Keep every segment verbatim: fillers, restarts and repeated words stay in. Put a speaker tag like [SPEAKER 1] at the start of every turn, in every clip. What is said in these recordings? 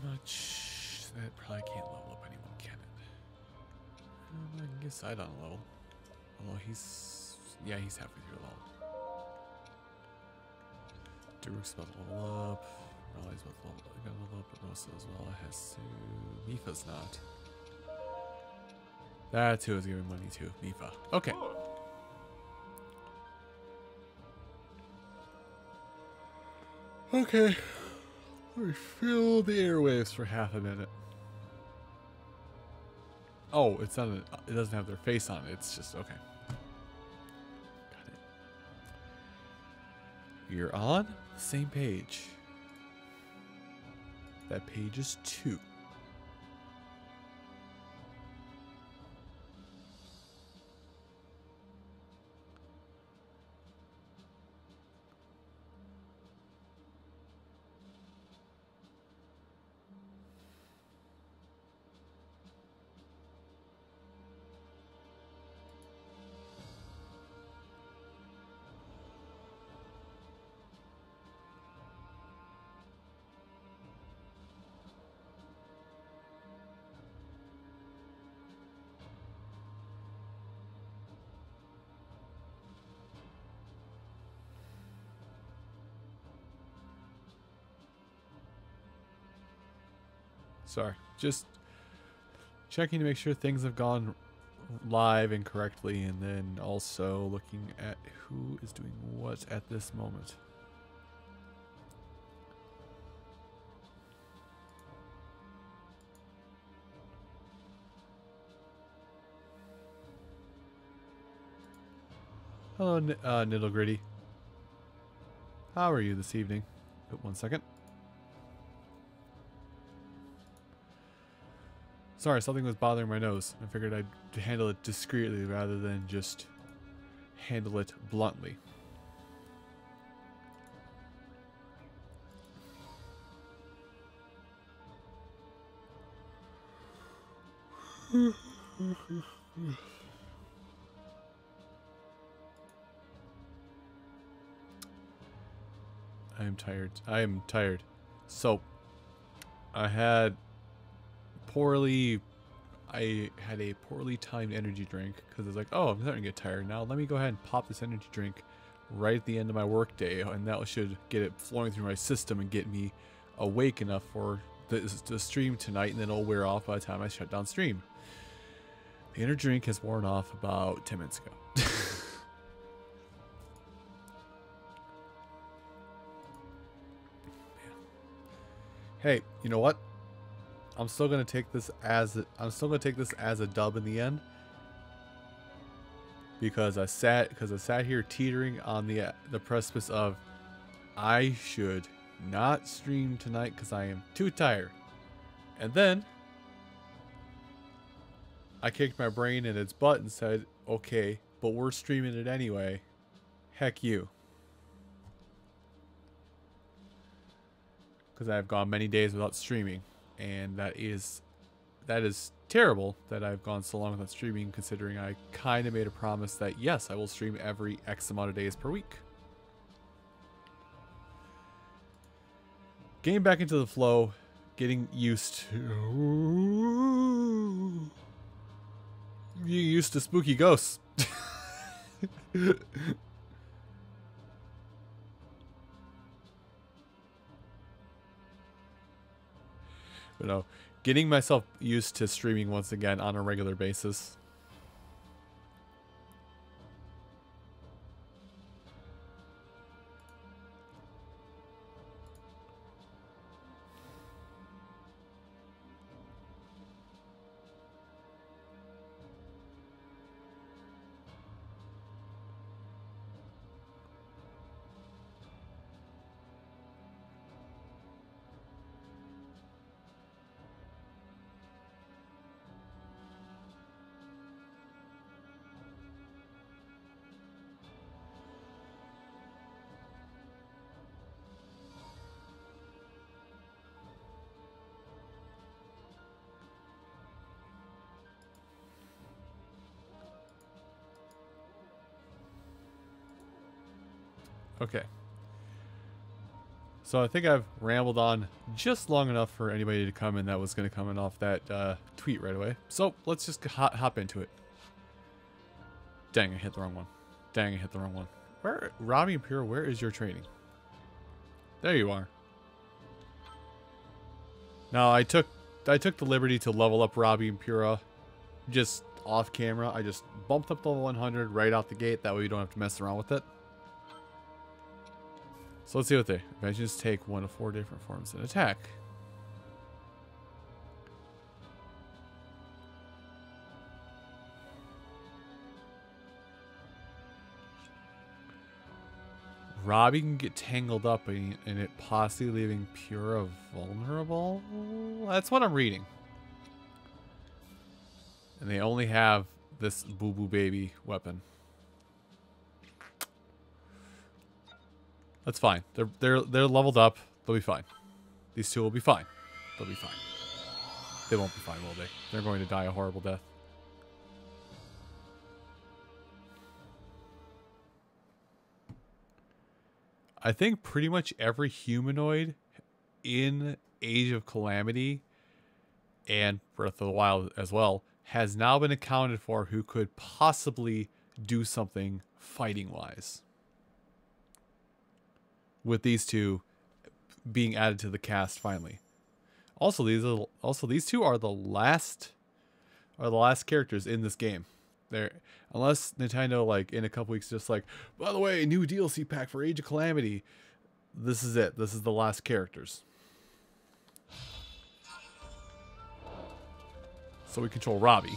[SPEAKER 1] much? That probably can't level up anyone, can it? Um, I guess I don't level. Although he's... Yeah, he's halfway through the level. Daruk's about to level up. Raleigh's about to level, gonna level up. But Rosa as well has to... Mifa's not. That's who is giving money to. Mifa. Okay. Okay. Let me fill the airwaves for half a minute. Oh, it's not. A, it doesn't have their face on it. It's just okay. Got it. You're on the same page. That page is two. Sorry, just checking to make sure things have gone live and correctly, and then also looking at who is doing what at this moment. Hello, uh, Niddle Gritty. How are you this evening? Wait one second. Sorry, something was bothering my nose. I figured I'd handle it discreetly rather than just handle it bluntly. I am tired. I am tired. So, I had poorly... I had a poorly timed energy drink because it's like, oh, I'm starting to get tired now. Let me go ahead and pop this energy drink right at the end of my work day, and that should get it flowing through my system and get me awake enough for the, the stream tonight, and then it'll wear off by the time I shut down stream. The energy drink has worn off about ten minutes ago. Hey, you know what? I'm still gonna take this as a, I'm still gonna take this as a dub in the end, because I sat because I sat here teetering on the the precipice of I should not stream tonight because I am too tired, and then I kicked my brain in its butt and said, okay, but we're streaming it anyway. Heck you. Because I've gone many days without streaming, and that is that is terrible that I've gone so long without streaming, considering I kind of made a promise that yes, I will stream every X amount of days per week. Getting back into the flow, getting used to getting used to spooky ghosts. But no, getting myself used to streaming once again on a regular basis. Okay. So I think I've rambled on just long enough for anybody to come in that was going to come in off that uh, tweet right away. So let's just hop, hop into it. Dang, I hit the wrong one. Dang, I hit the wrong one. Where, Robbie and Pyrrha, where is your training? There you are. Now I took I took the liberty to level up Robbie and Pyrrha just off camera. I just bumped up to one hundred right out the gate. That way you don't have to mess around with it. So let's see what they... Inventions take one of four different forms and attack. Robbie can get tangled up in, in it, possibly leaving Pyrrha vulnerable? That's what I'm reading. And they only have this Boo Boo Baby weapon. That's fine. They're they're they're leveled up. They'll be fine. These two will be fine. They'll be fine. They won't be fine, will they? They're going to die a horrible death. I think pretty much every humanoid in Age of Calamity and Breath of the Wild as well has now been accounted for who could possibly do something fighting-wise. With these two being added to the cast finally. Also, these are, also these two are the last are the last characters in this game. They're, unless Nintendo, like in a couple weeks, just like, by the way, new D L C pack for Age of Calamity. This is it. This is the last characters. So we control Robbie.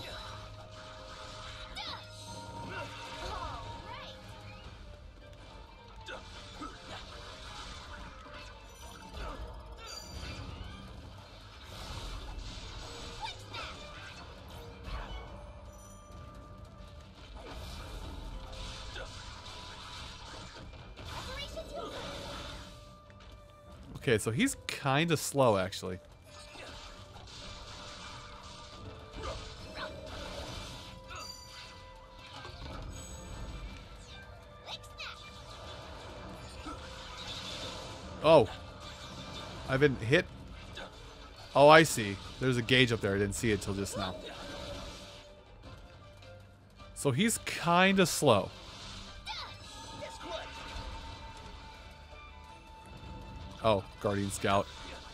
[SPEAKER 1] Okay, so he's kind of slow, actually. Oh. I've been hit. Oh, I see. There's a gauge up there. I didn't see it till just now. So he's kind of slow. Oh, Guardian Scout.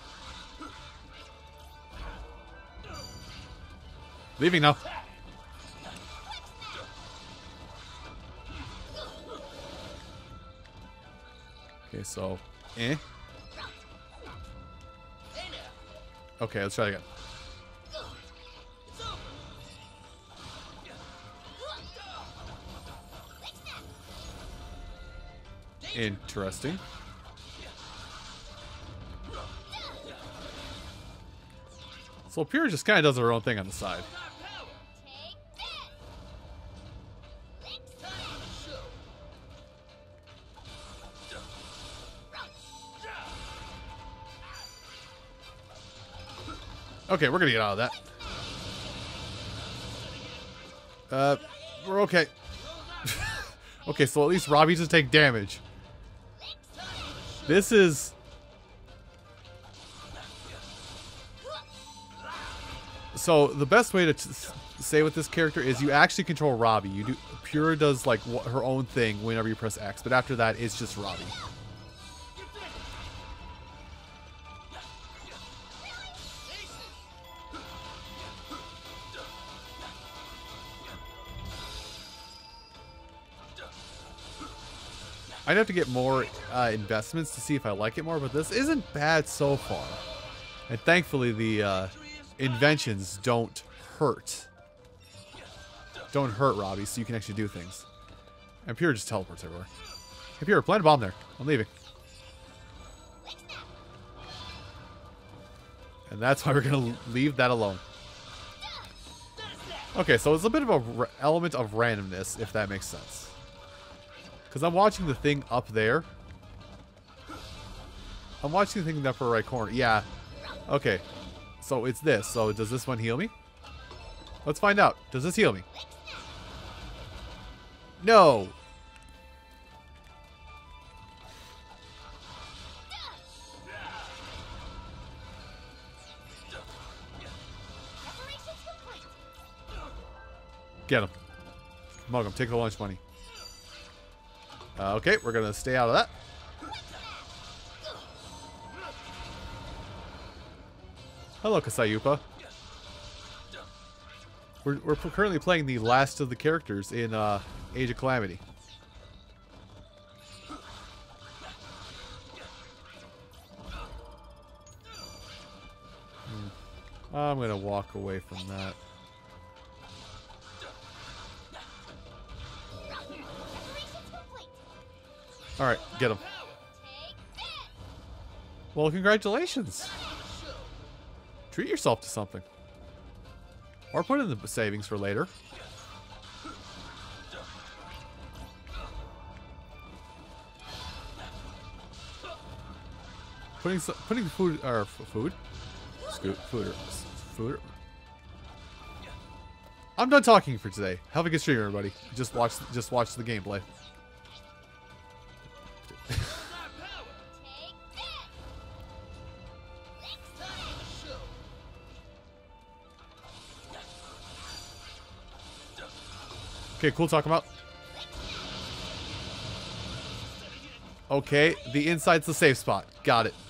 [SPEAKER 1] Leaving now. Okay, so, eh. Okay, let's try again. Interesting. So Pyrrha just kind of does her own thing on the side. Okay, we're gonna get out of that. Uh, we're okay. Okay, so at least Robbie doesn't take damage. This is... So the best way to t say with this character is you actually control Robbie. You do Pyrrha does like wh her own thing whenever you press X, but after that it's just Robbie. I'd have to get more uh, investments to see if I like it more, but this isn't bad so far. And thankfully the uh, inventions don't hurt. Don't hurt Robbie, so you can actually do things. And Pyrrha just teleports everywhere. Hey Pyrrha, plant a bomb there. I'm leaving. And that's why we're going to leave that alone. Okay, so it's a bit of a element of randomness, if that makes sense. Because I'm watching the thing up there. I'm watching the thing in the upper right corner. Yeah. Okay. So it's this. So does this one heal me? Let's find out. Does this heal me? No. Get him. Mug him. Take the lunch money. Uh, okay, we're gonna stay out of that. Hello, Kasayupa. We're, we're currently playing the last of the characters in uh, Age of Calamity. Hmm. I'm gonna walk away from that. Alright, get him. Well, congratulations. Treat yourself to something. Or put in the savings for later. Putting some, putting food or food, Scoot, food, or, food. I'm done talking for today. Have a good stream, everybody. Just watch, just watch the gameplay. Okay, cool. Talk about. Okay, the inside's the safe spot. Got it.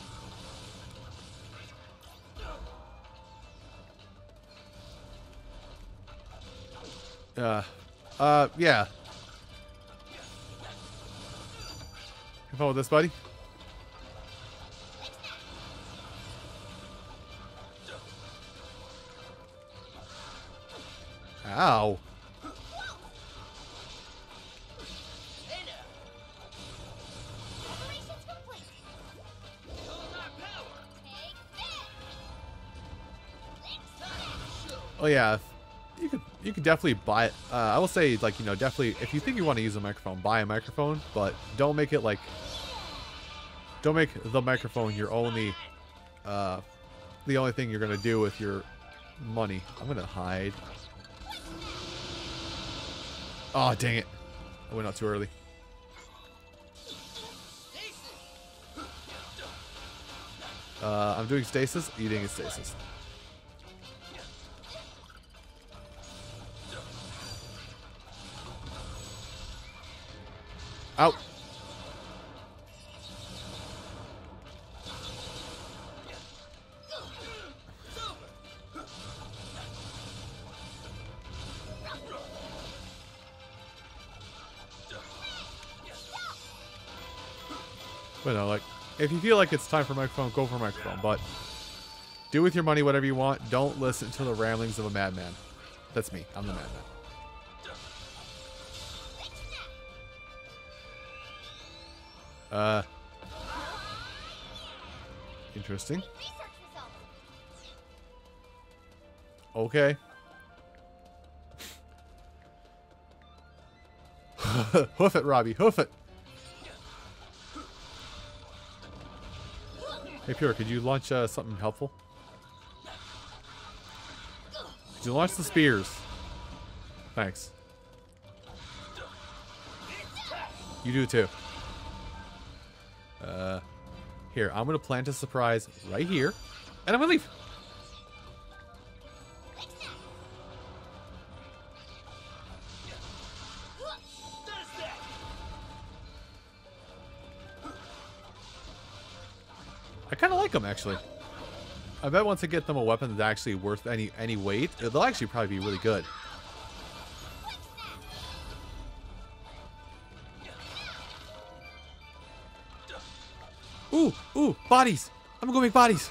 [SPEAKER 1] Uh, uh, yeah. Have fun with this, buddy. Ow. Oh yeah, you could you could definitely buy it. Uh, I will say, like, you know, definitely if you think you want to use a microphone, buy a microphone, but don't make it like don't make the microphone your only uh, the only thing you're gonna do with your money. I'm gonna hide. Oh dang it! I went out too early. Uh, I'm doing stasis. You doing stasis. Out. But no, like, if you feel like it's time for a microphone, go for a microphone. But do with your money whatever you want. Don't listen to the ramblings of a madman. That's me. I'm the madman. Uh, interesting. Okay. Hoof it, Robbie. Hoof it. Hey, Pure, could you launch uh, something helpful? Could you launch the spears? Thanks. You do too. Uh, here, I'm going to plant a surprise right here, and I'm going to leave. I kind of like them, actually. I bet once I get them a weapon that's actually worth any any weight, they'll actually probably be really good. Ooh, ooh, bodies! I'm gonna go make bodies!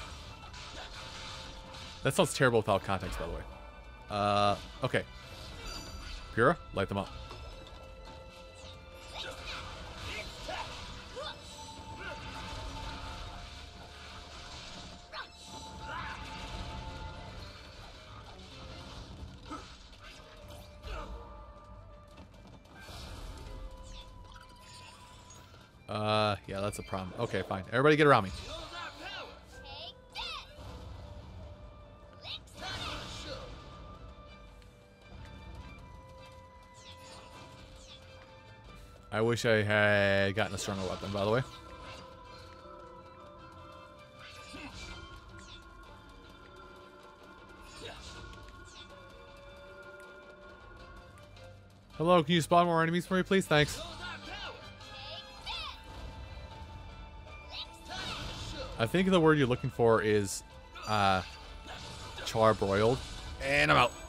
[SPEAKER 1] That sounds terrible without context, by the way. Uh, okay. Pura, light them up. Uh, yeah, that's a problem. Okay, fine. Everybody get around me. I wish I had gotten a stronger weapon, by the way. Hello, can you spawn more enemies for me, please? Thanks. I think the word you're looking for is uh, charbroiled. And I'm out.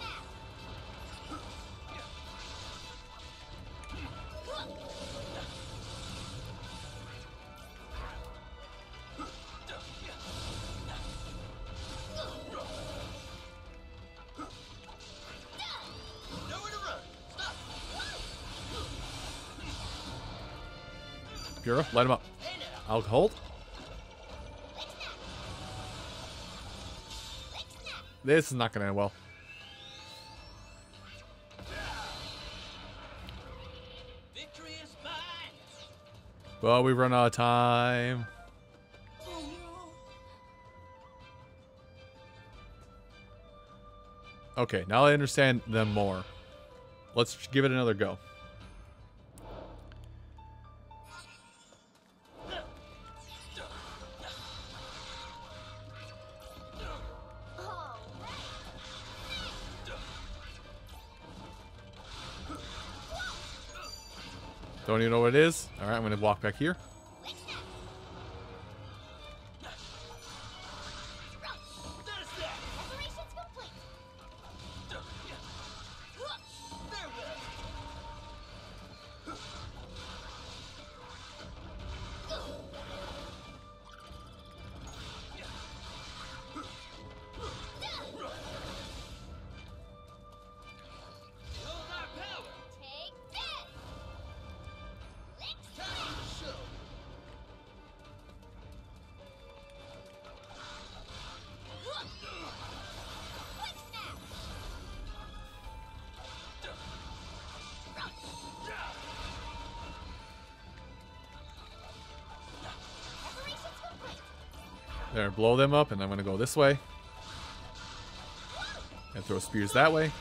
[SPEAKER 1] Pura, light him up. I'll hold. This is not going to end well.
[SPEAKER 2] Victory is mine.
[SPEAKER 1] Well, we've run out of time. Okay, now I understand them more. Let's give it another go. Don't even know what it is. Alright, I'm going to walk back here. There, blow them up, and I'm gonna go this way. And throw spears that way.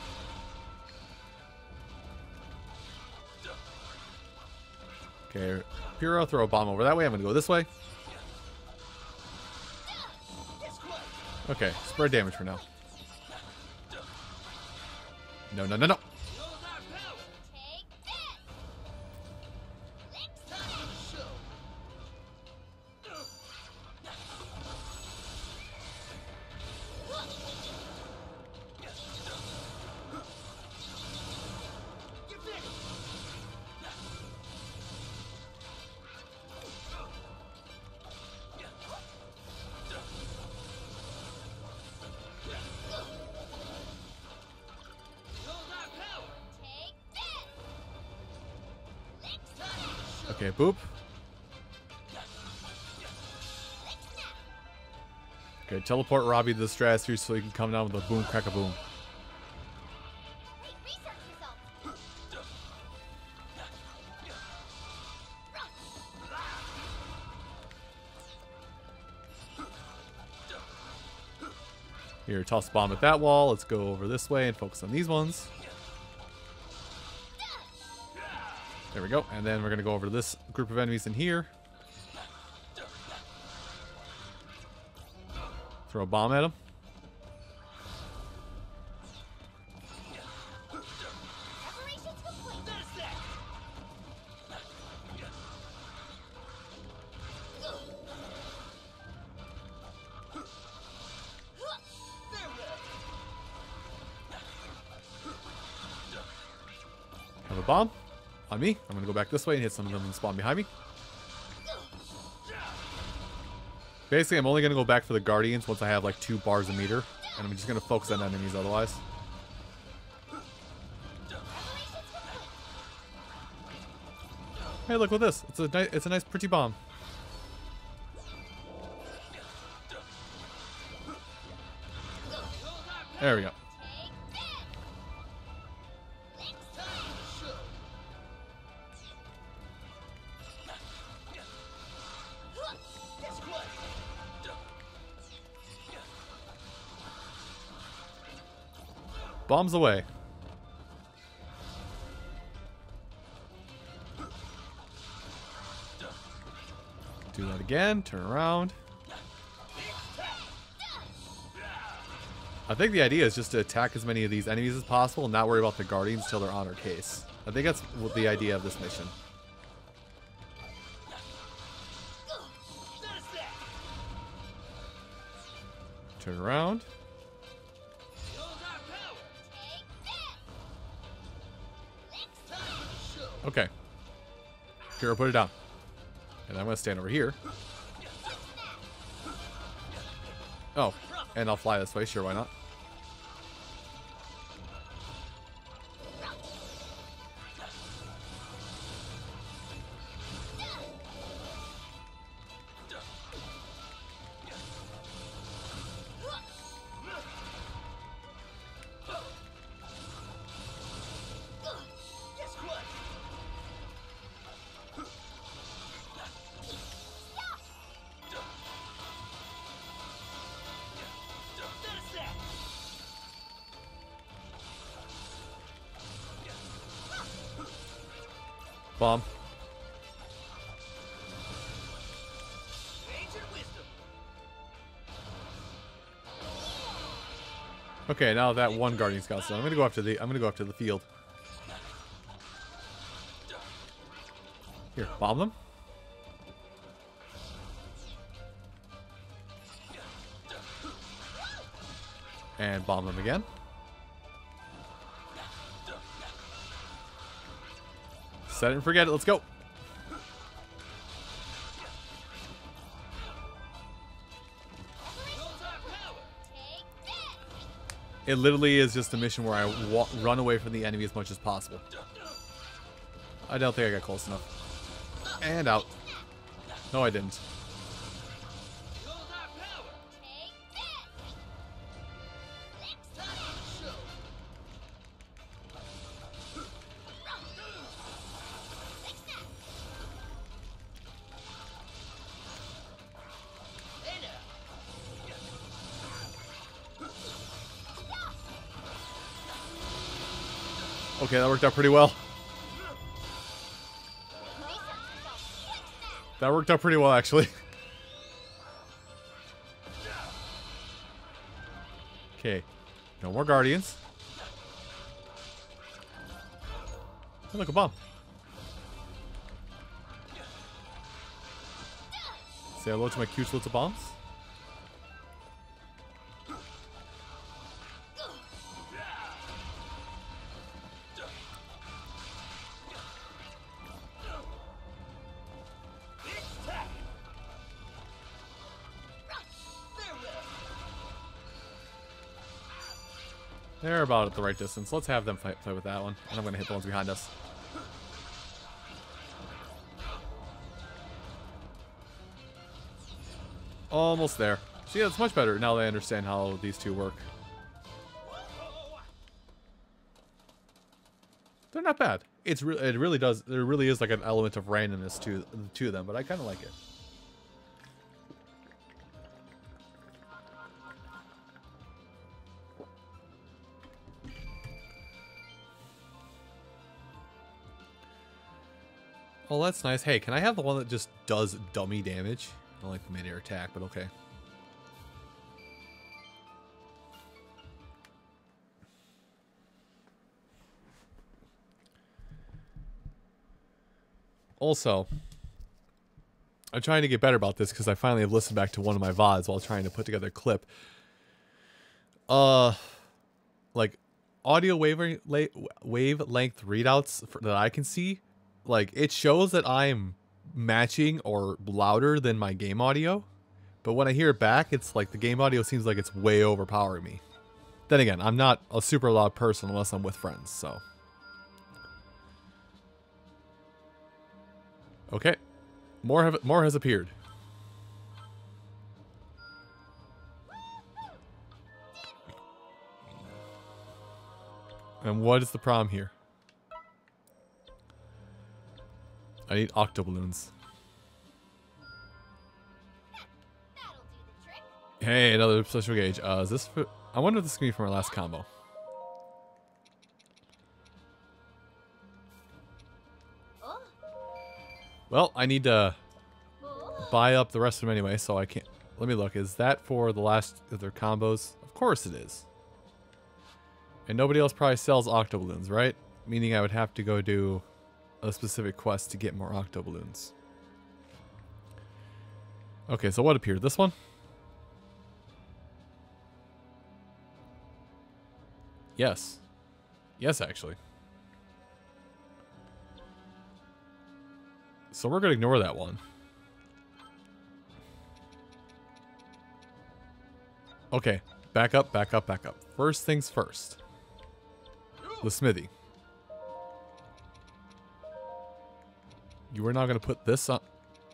[SPEAKER 1] Okay, Puro, throw a bomb over that way. I'm gonna go this way. Okay, spread damage for now. No, no, no, no. Okay, boop. Okay, teleport Robbie to the stratosphere so he can come down with a boom, crack a boom. Here, toss a bomb at that wall. Let's go over this way and focus on these ones. There we go. And then we're going to go over to this group of enemies in here. Throw a bomb at them. Have a bomb on me. I'm going to go back this way and hit some of them and spawn behind me. Basically, I'm only going to go back for the Guardians once I have like two bars a meter. And I'm just going to focus on enemies otherwise. Hey, look at this. It's a, ni it's a nice pretty bomb. There we go. Bombs away. Do that again. Turn around. I think the idea is just to attack as many of these enemies as possible and not worry about the guardians till they're on our case. I think that's what the idea of this mission. Turn around. Okay. Hero, put it down. And I'm going to stand over here. Oh, and I'll fly this way. Sure, why not? Bomb. Okay, now that one Guardian Scout's done, I'm gonna go after the I'm gonna go after the field. Here, bomb them. And bomb them again. Set it and forget it. Let's go. It literally is just a mission where I wa run away from the enemy as much as possible. I don't think I got close enough. And out. No, I didn't. Okay, that worked out pretty well. That worked out pretty well, actually. Okay, no more Guardians. Oh, look, a bomb. Say hello to my cute little bombs. They're about at the right distance. Let's have them fight, play with that one. And I'm going to hit the ones behind us. Almost there. See, it's much better now that I understand how these two work. They're not bad. It's re it really does. There really is like an element of randomness to to them, but I kind of like it. Well, that's nice. Hey, can I have the one that just does dummy damage? I don't like the mid-air attack, but okay. Also, I'm trying to get better about this because I finally have listened back to one of my V O Ds while trying to put together a clip. Uh, like, audio wave, wavelength readouts for, that I can see, like, it shows that I'm matching or louder than my game audio. But when I hear it back, it's like the game audio seems like it's way overpowering me. Then again, I'm not a super loud person unless I'm with friends, so. Okay. More have more has appeared. And what is the problem here? I need octoballoons. Hey, another special gauge. Uh, is this for, I wonder if this is going to be from our last combo. Well, I need to buy up the rest of them anyway, so I can't. Let me look. Is that for the last of their combos? Of course it is. And nobody else probably sells octoballoons, right? Meaning I would have to go do a specific quest to get more octoballoons. Okay, so what appeared? This one? Yes. Yes, actually. So we're going to ignore that one. Okay, back up, back up, back up. First things first. The smithy. You are now going to put this on.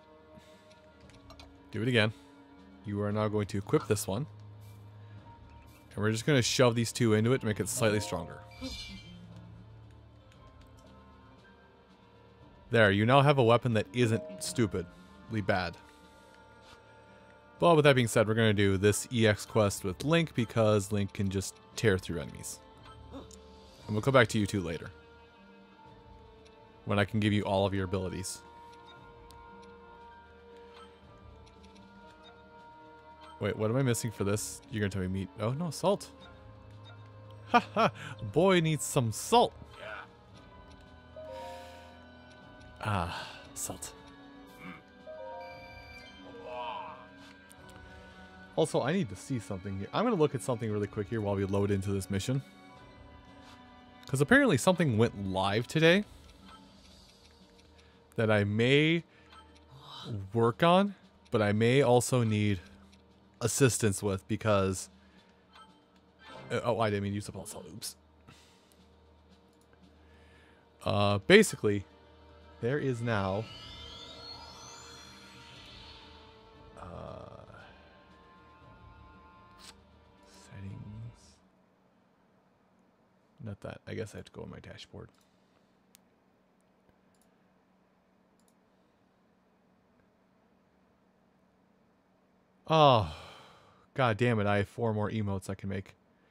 [SPEAKER 1] Do it again. You are now going to equip this one. And we're just going to shove these two into it to make it slightly stronger. There, you now have a weapon that isn't stupidly bad. But with that being said, we're going to do this E X quest with Link because Link can just tear through enemies. And we'll come back to you two later. When I can give you all of your abilities. Wait, what am I missing for this? You're going to tell me meat. Oh, no, salt. Haha, boy needs some salt. Ah, salt. Also, I need to see something here. I'm going to look at something really quick here while we load into this mission. Because apparently something went live today that I may work on, but I may also need assistance with because... Uh, oh, I didn't mean to use up all the salt. Oops. Uh, basically, there is now... Not that. I guess I have to go on my dashboard. Oh, god damn it. I have four more emotes I can make.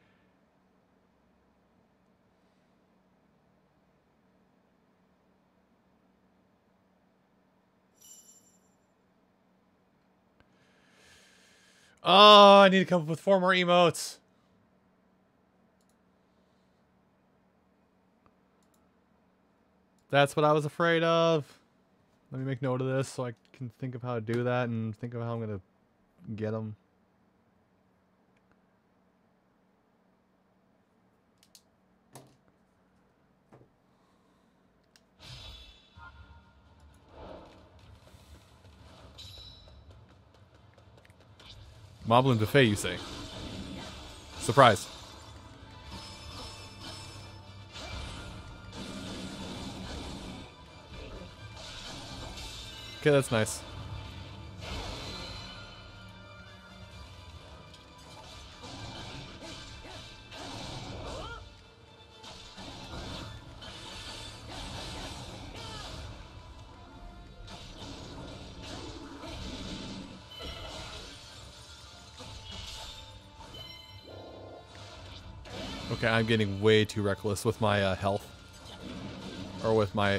[SPEAKER 1] Oh, I need to come up with four more emotes. That's what I was afraid of. Let me make note of this so I can think of how to do that and think of how I'm going to get them. Moblin Buffet, you say? Surprise. Okay, that's nice. Okay, I'm getting way too reckless with my uh, health. Or with my...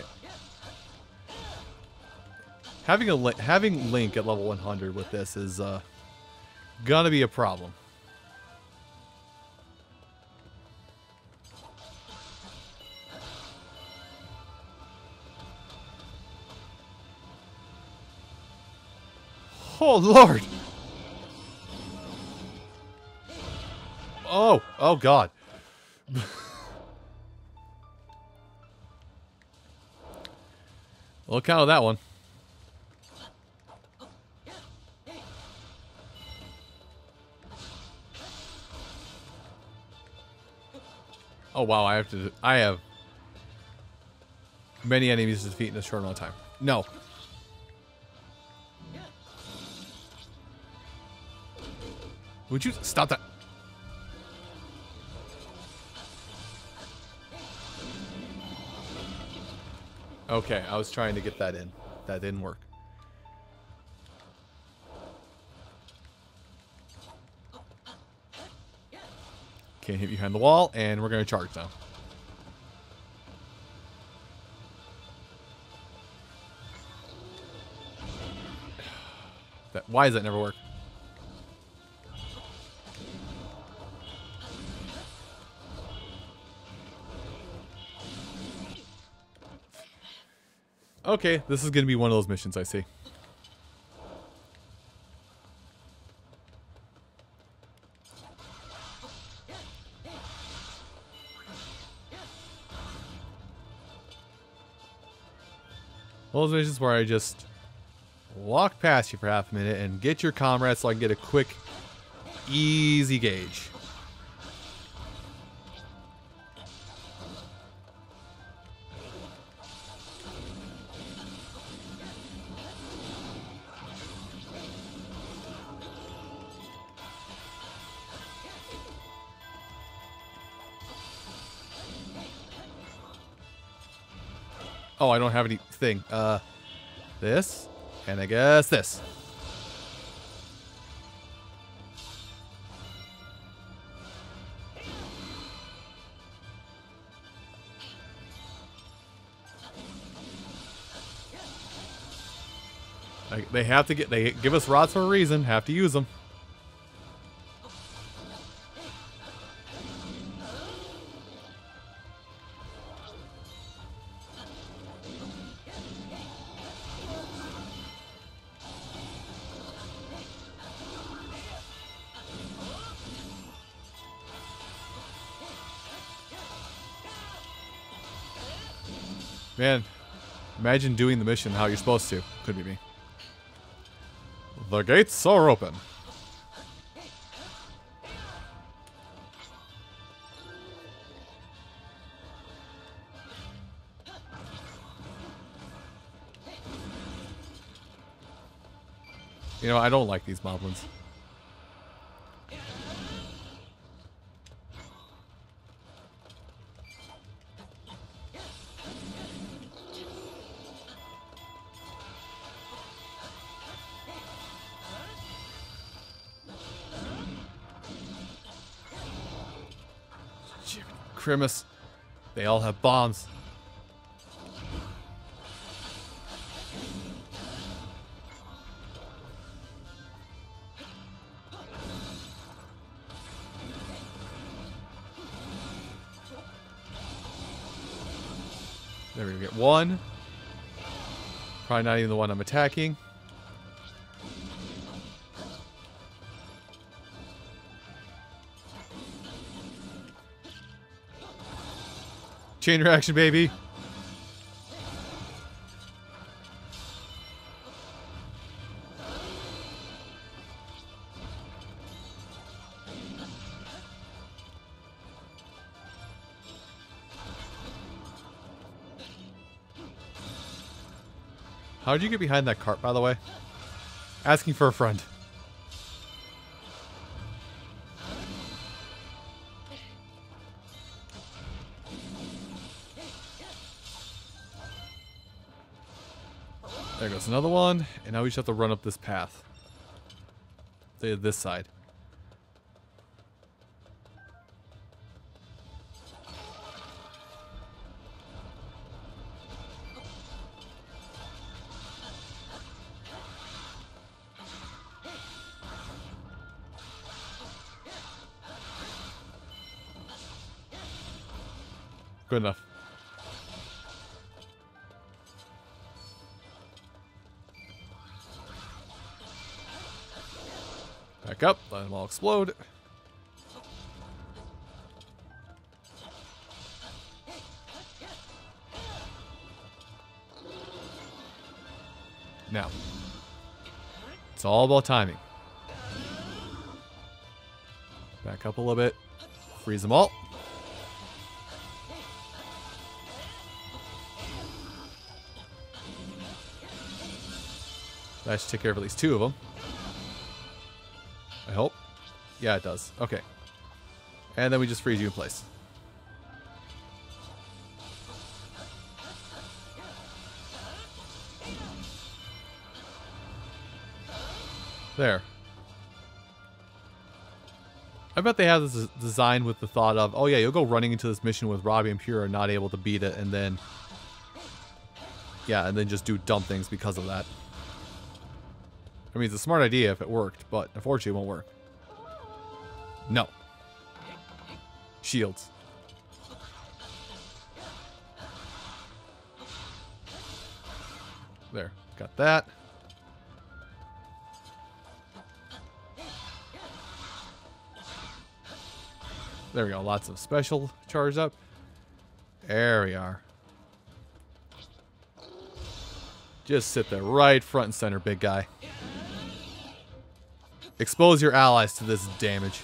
[SPEAKER 1] Having a li having Link at level one hundred with this is uh, gonna be a problem. Oh, Lord! Oh, oh God. Look out of that one. Oh wow, I have to I have many enemies to defeat in a short amount of time. No. Would you stop that? Okay, I was trying to get that in. That didn't work. Can't hit behind the wall, and we're going to charge now. That, why does that never work? Okay, this is going to be one of those missions, I see. Those missions where I just walk past you for half a minute and get your comrades so I can get a quick, easy gauge. Oh, I don't have anything. Uh, this, and I guess this. Like, they have to get, they give us rods for a reason, have to use them. Man, imagine doing the mission how you're supposed to. Could be me. The gates are open. You know, I don't like these moblins. Grimace. They all have bombs. There we go. Get one. Probably not even the one I'm attacking. Chain reaction, baby. How did you get behind that cart, by the way? Asking for a friend. There goes another one, and now we just have to run up this path. Say this side. Good enough. Back up, let them all explode. Now, it's all about timing. Back up a little bit, freeze them all. That should take care of at least two of them. I hope. Yeah, it does. Okay. And then we just freeze you in place. There. I bet they have this design with the thought of, oh yeah, you'll go running into this mission with Robbie and Pyrrha, not able to beat it, and then... Yeah, and then just do dumb things because of that. I mean, it's a smart idea if it worked, but unfortunately it won't work. No. Shields. There, got that. There we go, lots of special charged up. There we are. Just sit there right front and center, big guy. Expose your allies to this damage.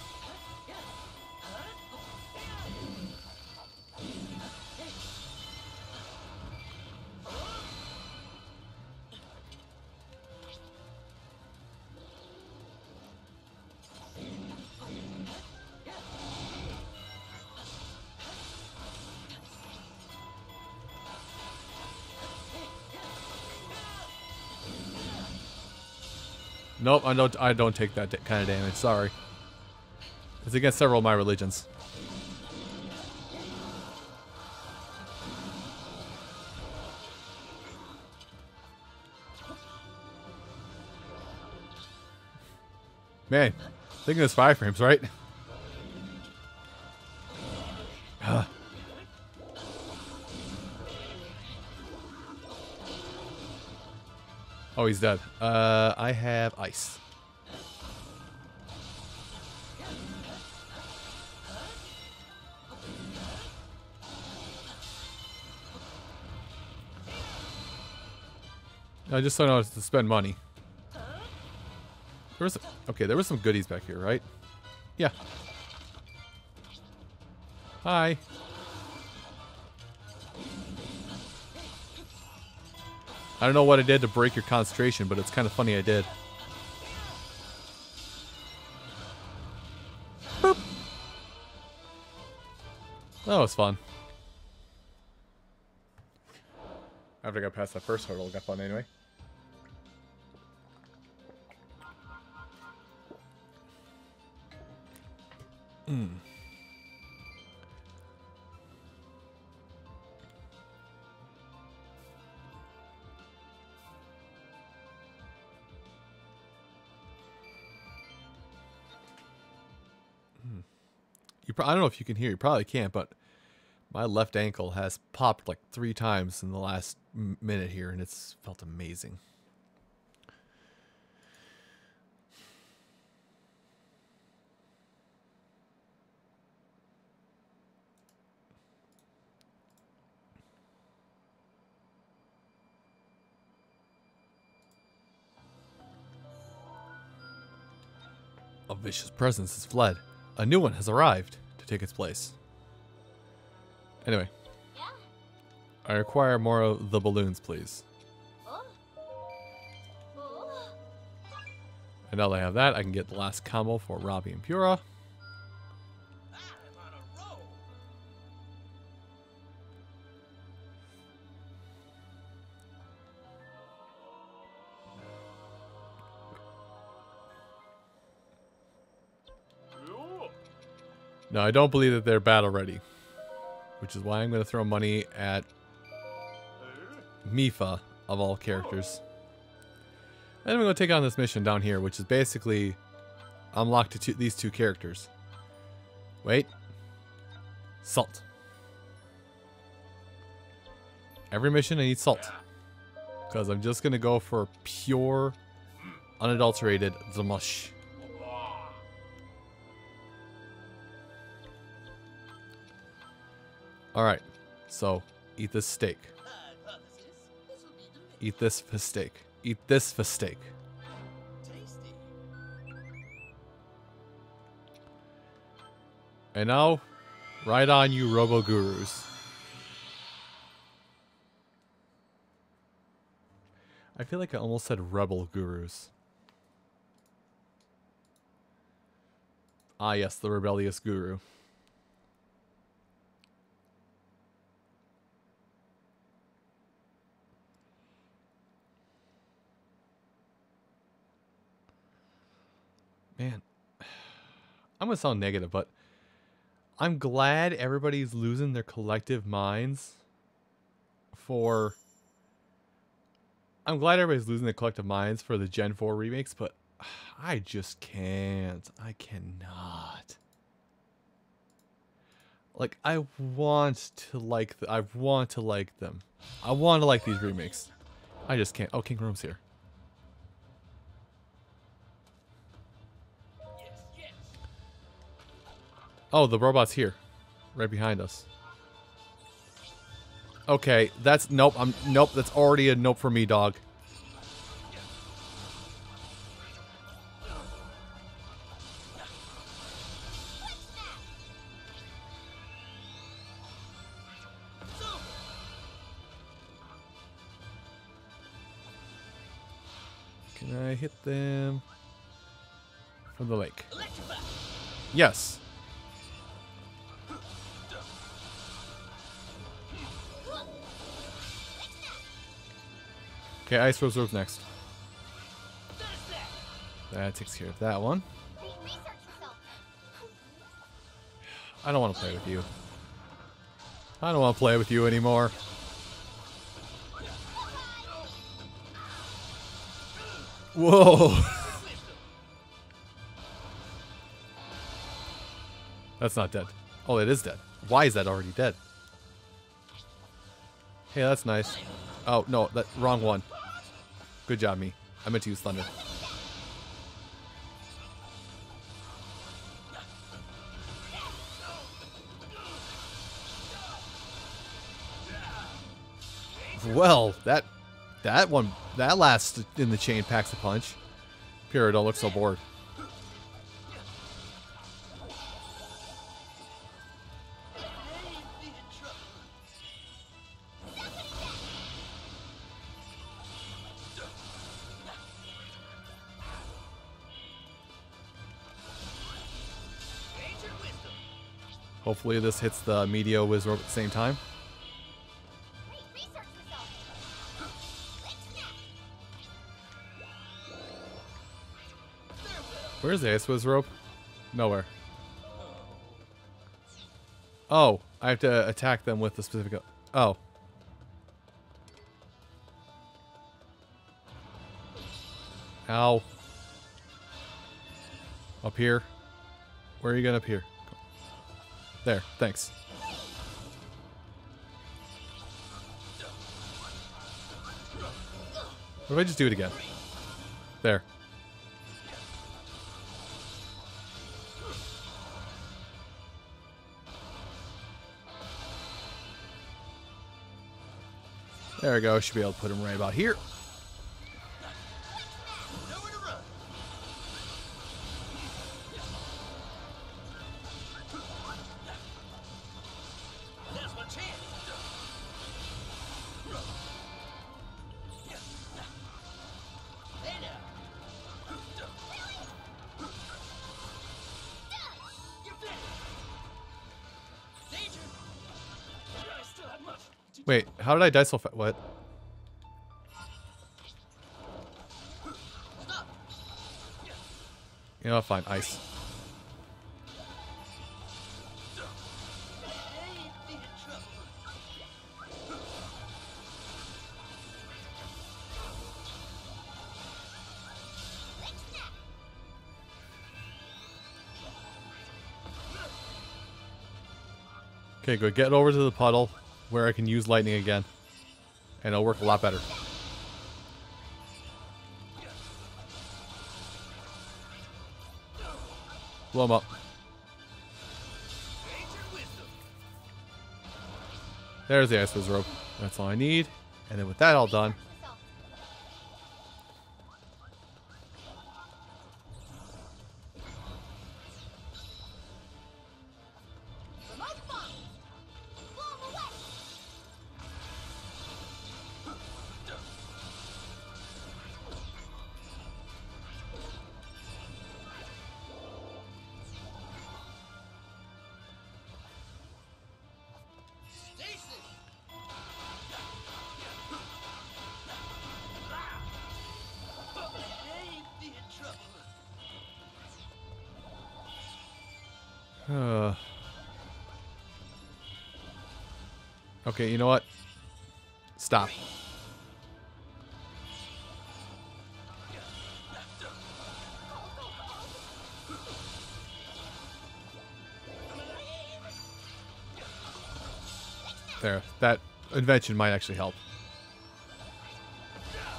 [SPEAKER 1] Nope, I don't. I don't take that kind of damage. Sorry. It's against several of my religions. Man, thinking it's five frames, right? Oh, he's dead. Uh, I have ice. I just don't know how to spend money. There was okay. There was some goodies back here, right? Yeah. Hi. I don't know what I did to break your concentration, but it's kind of funny I did. Boop. That was fun. After I got past that first hurdle, it got fun anyway. Hmm. You pro I don't know if you can hear. You probably can't, but my left ankle has popped like three times in the last m minute here, and it's felt amazing. A vicious presence has fled. A new one has arrived to take its place. Anyway.
[SPEAKER 3] Yeah.
[SPEAKER 1] I require more of the balloons, please.
[SPEAKER 3] Oh. Oh.
[SPEAKER 1] And now that I have that, I can get the last combo for Robbie and Pura.
[SPEAKER 2] I'm on a roll.
[SPEAKER 1] No, I don't believe that they're battle ready. Which is why I'm going to throw money at Mipha, of all characters. And I'm going to take on this mission down here, which is basically unlocked to two, these two characters. Wait. Salt. Every mission I need salt. Because I'm just going to go for pure, unadulterated Zamush. Alright, so eat this steak.
[SPEAKER 2] Hypothesis. This will be delicious.
[SPEAKER 1] Eat this for steak. Eat this for steak.
[SPEAKER 2] Tasty.
[SPEAKER 1] And now, right on you Robo Gurus. I feel like I almost said Rebel Gurus. Ah yes, the rebellious guru. Man, I'm gonna sound negative, but I'm glad everybody's losing their collective minds for... I'm glad everybody's losing their collective minds for the Gen four remakes, but I just can't. I cannot. Like, I want to like... Th I want to like them. I want to like these remakes. I just can't. Oh, King Room's here.
[SPEAKER 2] Yes, yes.
[SPEAKER 1] Oh, the robot's here. Right behind us. Okay, that's nope. I'm nope. That's already a nope for me, dog. Can I hit them from the lake?
[SPEAKER 2] Electrify.
[SPEAKER 1] Yes. Okay, Ice Rose Rose next. That takes care of that one.
[SPEAKER 3] Research yourself.
[SPEAKER 1] I don't want to play with you. I don't want to play with you anymore. Whoa. That's not dead. Oh, it is dead. Why is that already dead? Hey, that's nice. Oh, no, that wrong one. Good job, me. I meant to use thunder. Well, that that one, that last in the chain packs a punch. Pyrrha, don't look so bored. Hopefully this hits the Meteor Wizard at the same time.
[SPEAKER 3] Research yourself.
[SPEAKER 1] Where's the Ice Wiz rope? Nowhere. Oh, I have to attack them with the specific... Oh. Ow. Up here. Where are you going up here? There, thanks. What if I just do it again? There. There we go. Should be able to put him right about here.
[SPEAKER 2] Nowhere to run. Now's my chance. Hey now. You're finished. Danger. I still have much.
[SPEAKER 1] Wait, how did I die so fast? What?
[SPEAKER 2] Stop.
[SPEAKER 1] You know, fine. Ice.
[SPEAKER 2] Hey, be in trouble.
[SPEAKER 1] Okay, good. Get over to the puddle where I can use lightning again. And it'll work a lot better. Blow him up. There's the Ice Wiz rope. That's all I need. And then with that all done,
[SPEAKER 3] Yourself. Remote bomb. Blow 'em away.
[SPEAKER 2] Stasis. Hey, be in trouble.
[SPEAKER 1] Uh, okay, you know what? Stop. There, that invention might actually help.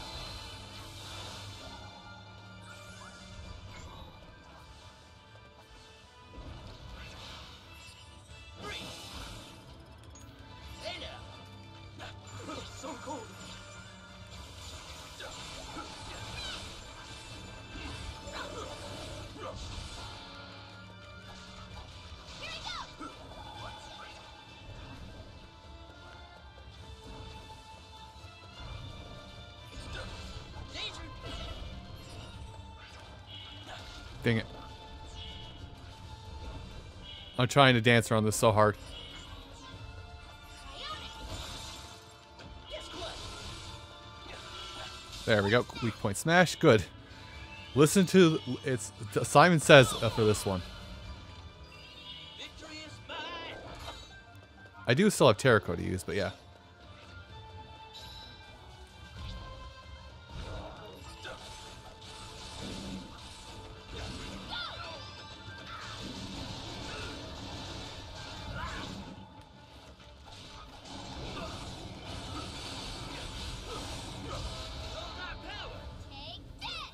[SPEAKER 1] Dang it. I'm trying to dance around this so hard. There we go. Weak point smash. Good. Listen to it's Simon Says uh, for this one.
[SPEAKER 2] Victory is mine.
[SPEAKER 1] I do still have Terraco to use, but yeah.
[SPEAKER 3] Take this!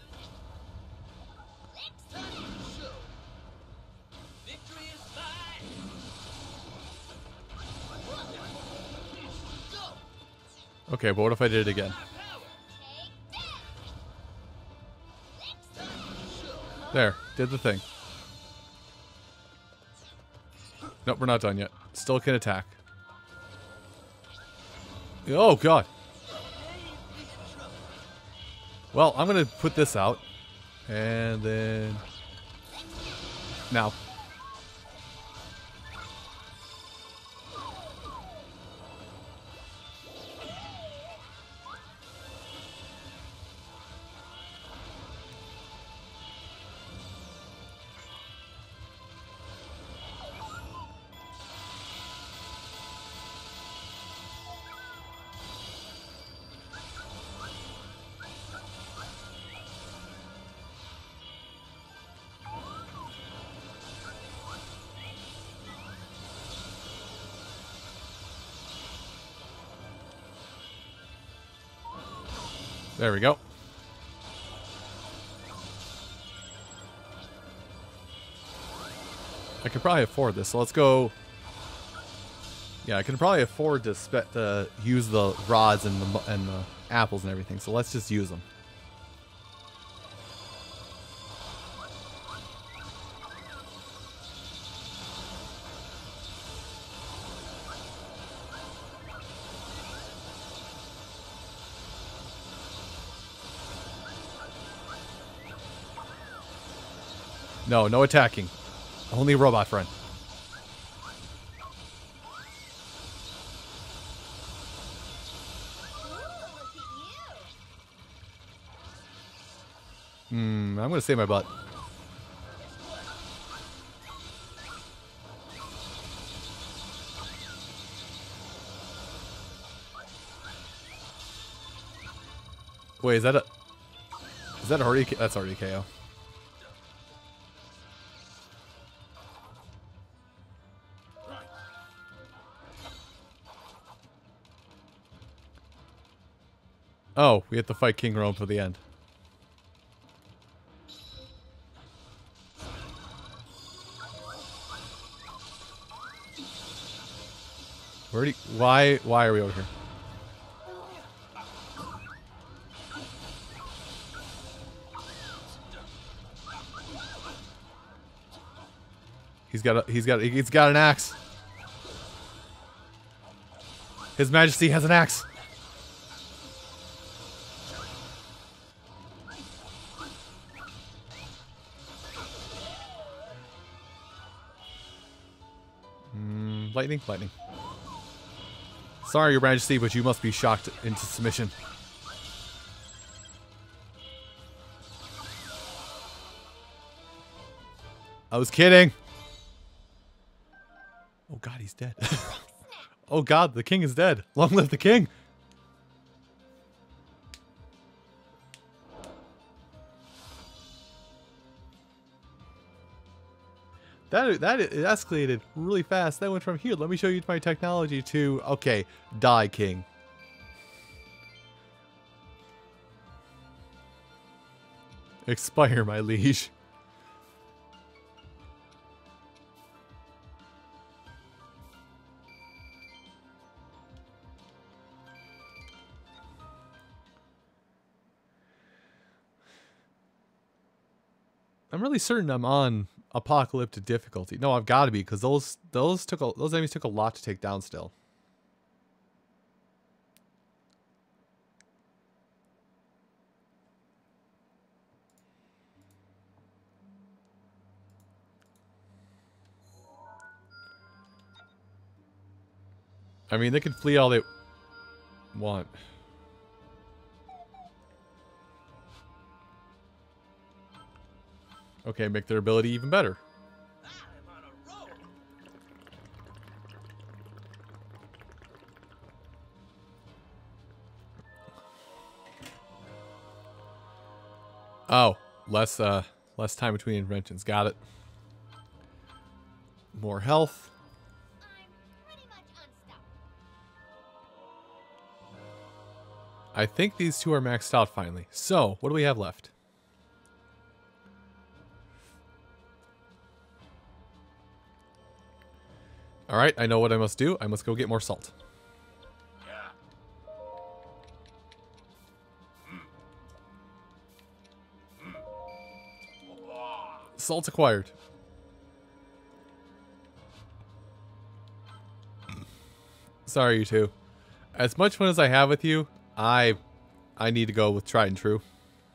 [SPEAKER 3] Let's
[SPEAKER 2] Time to show. Victory is mine. Go.
[SPEAKER 1] Okay, but what if I did it again?
[SPEAKER 2] Power.
[SPEAKER 3] take this! Let's
[SPEAKER 2] Time to show.
[SPEAKER 1] There, did the thing. Nope, we're not done yet. Still can attack. Oh god. Well, I'm gonna put this out, and then now. There we go. I could probably afford this, so let's go. Yeah, I can probably afford to spe to use the rods and the mu- and the apples and everything. So let's just use them. No, no attacking. Only robot friend.
[SPEAKER 3] Ooh, look at you!
[SPEAKER 1] Hmm, I'm gonna save my butt. Wait, is that a... Is that already... That's already K O. Oh, we have to fight King Rome for the end. Where do you, why why are we over here? He's got a, he's got he's got an axe. His Majesty has an axe. Mm, lightning, lightning. Sorry, Your Majesty, but you must be shocked into submission. I was kidding. Oh god, he's dead. Oh god, the king is dead. Long live the king. That that it escalated really fast. That went from here, let me show you my technology, to okay, die, king. Expire, my liege. I'm really certain I'm on apocalyptic difficulty. No, I've got to be, because those those took a, those enemies took a lot to take down still. I mean, they can flee all they want. Okay, make their ability even better.
[SPEAKER 2] I'm on a roll.
[SPEAKER 1] Oh, less uh less time between inventions. Got it. More health.
[SPEAKER 3] I'm pretty much unstoppable.
[SPEAKER 1] I think these two are maxed out finally. So, what do we have left? Alright, I know what I must do. I must go get more salt.
[SPEAKER 2] Yeah.
[SPEAKER 1] Salt acquired. Sorry, you two. As much fun as I have with you, I I need to go with tried and true.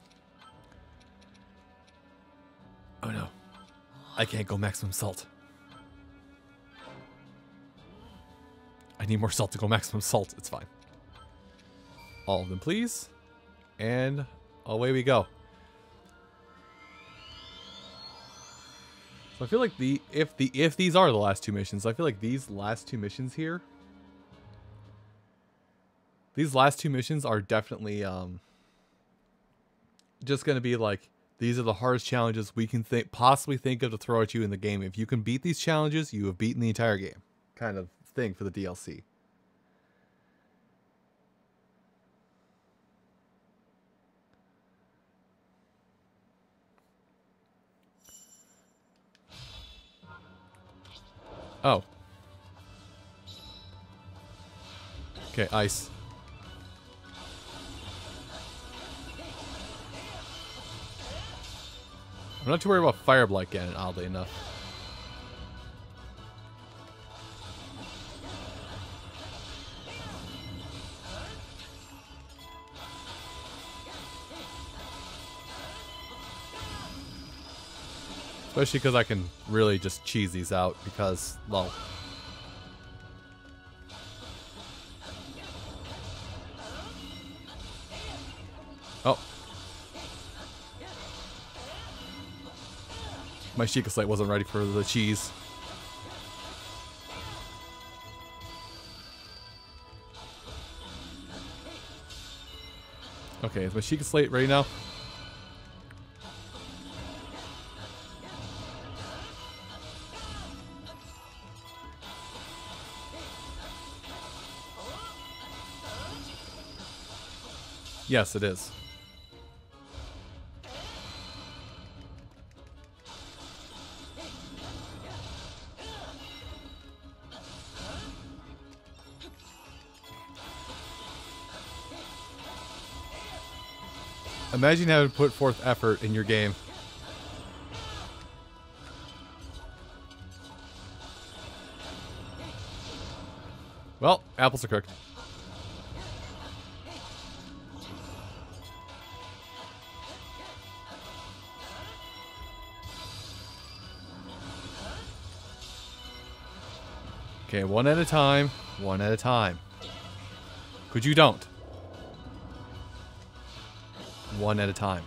[SPEAKER 1] Oh no. I can't go maximum salt. I need more salt to go maximum salt. It's fine. All of them, please. And away we go. So I feel like the if the if these are the last two missions, I feel like these last two missions here, these last two missions are definitely um just gonna be like, these are the hardest challenges we can think possibly think of to throw at you in the game. If you can beat these challenges, you have beaten the entire game, kind of thing for the D L C. Oh. Okay, ice. I'm not too worried about Fire Blight getting it, oddly enough. Especially because I can really just cheese these out because, well... Oh. My Sheikah Slate wasn't ready for the cheese. Okay, is my Sheikah Slate ready now? Yes, it is. Imagine having to put forth effort in your game. Well, apples are cooked. Okay, one at a time, one at a time. Could you don't? One at a time.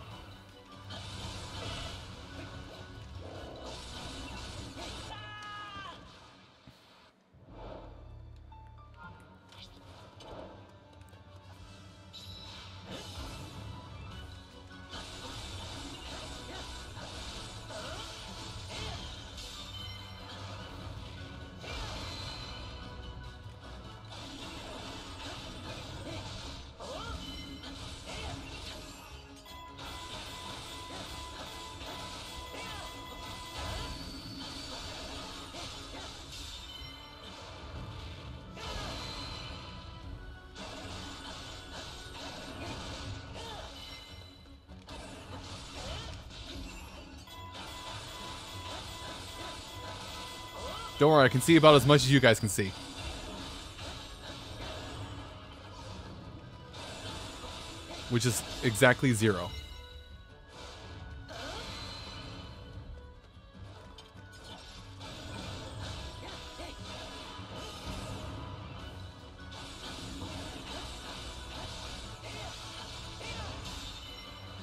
[SPEAKER 1] Don't worry, I can see about as much as you guys can see. Which is exactly zero.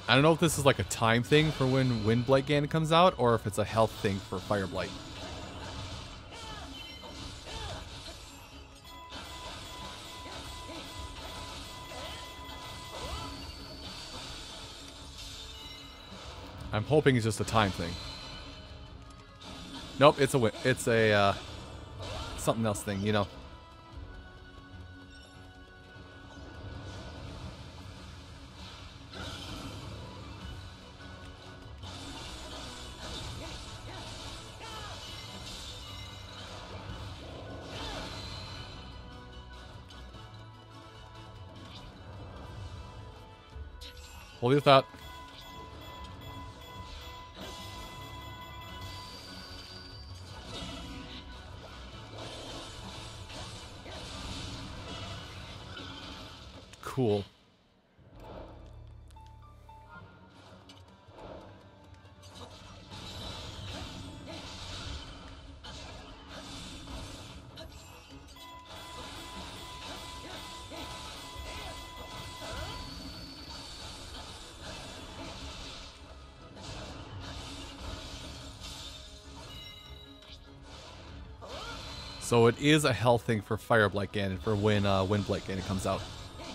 [SPEAKER 1] I don't know if this is like a time thing for when Wind Blight Ganon comes out, or if it's a health thing for Fire Blight. I'm hoping it's just a time thing. Nope, it's a wi- it's a uh, something else thing, you know. Hold your thought. Cool. So it is a health thing for Fire Blight Ganon for when uh, Wind Blight Ganon comes out.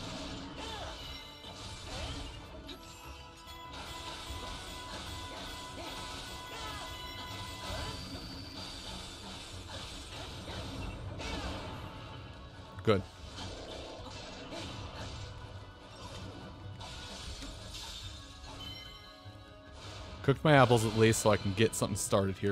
[SPEAKER 1] Good. Cooked my apples at least so I can get something started here.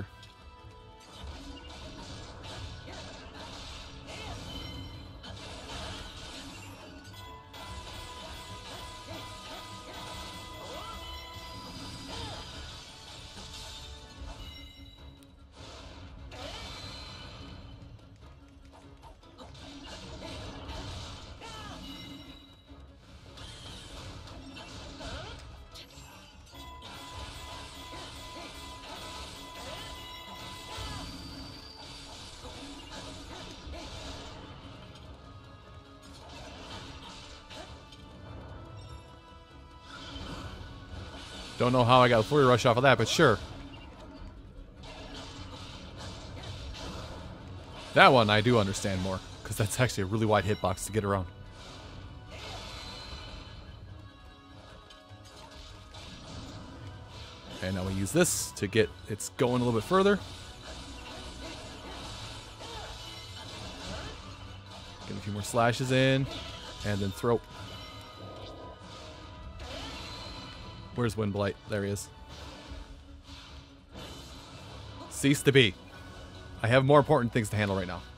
[SPEAKER 1] Don't know how I got a Flurry Rush off of that, but sure. That one I do understand more, because that's actually a really wide hitbox to get around. And now we use this to get it's going a little bit further. Get a few more slashes in, and then throw. Where's Wind Blight? There he is. Cease to be. I have more important things to handle right now.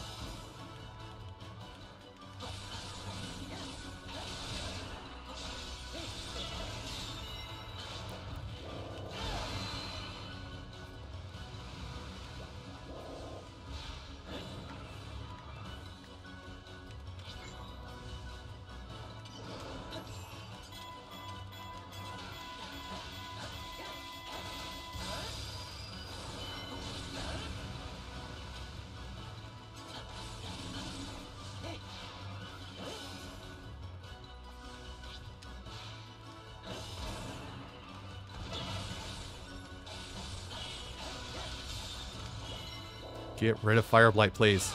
[SPEAKER 1] Get rid of Fire Blight, please.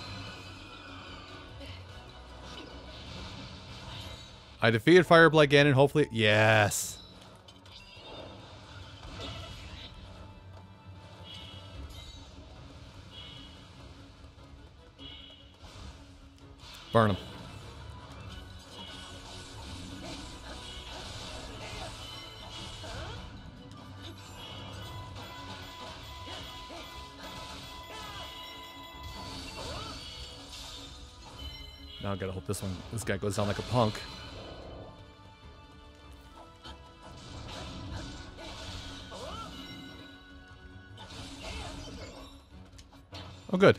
[SPEAKER 1] I defeated Fire Blight Ganon, hopefully. Yes. Burn him. Now I gotta hope this one, this guy goes down like a punk. Oh, good.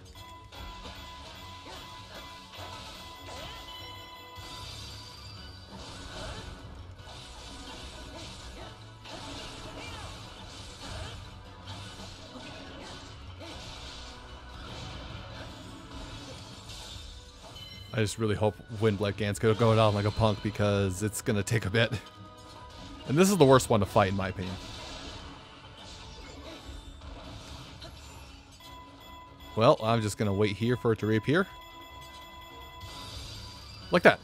[SPEAKER 1] I just really hope Wind Blight Ganon's gonna go down like a punk because it's gonna take a bit. And this is the worst one to fight, in my opinion. Well, I'm just going to wait here for it to reappear. Like that.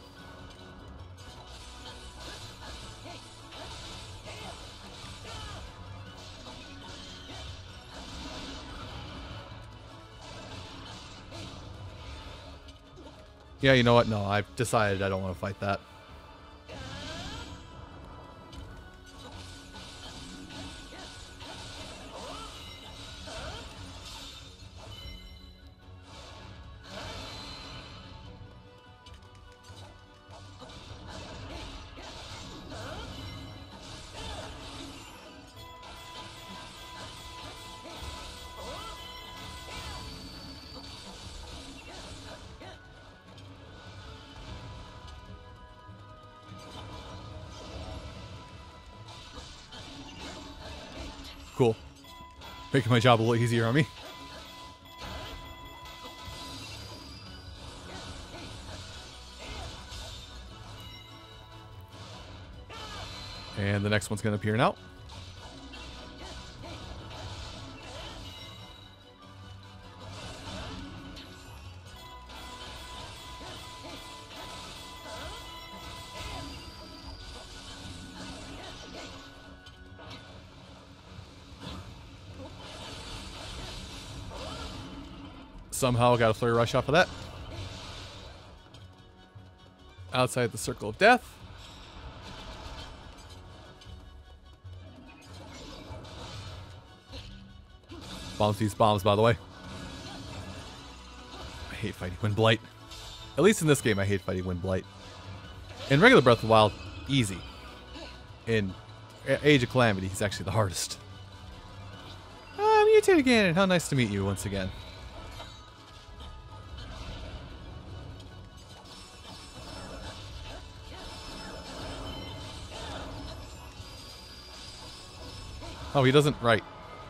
[SPEAKER 1] Yeah, you know what? No, I've decided I don't want to fight that. Cool. Making my job a little easier on me. And the next one's going to appear now. Somehow got a flurry rush off of that. Outside the circle of death. Bombs these bombs, by the way. I hate fighting Wind Blight. At least in this game, I hate fighting Wind Blight. In regular Breath of the Wild, easy. In Age of Calamity, he's actually the hardest. Ah, Mutated Ganon, how nice to meet you once again. Oh, he doesn't. Right.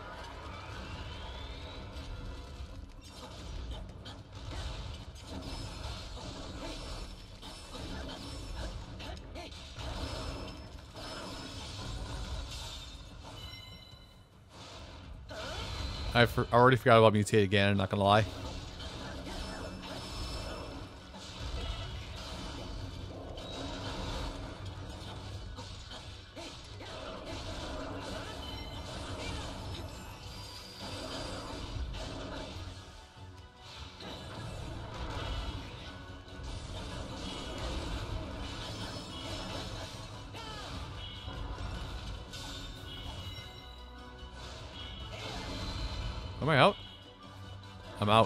[SPEAKER 1] I for already forgot about Mutate again, I'm not gonna lie. Am I out? I'm out.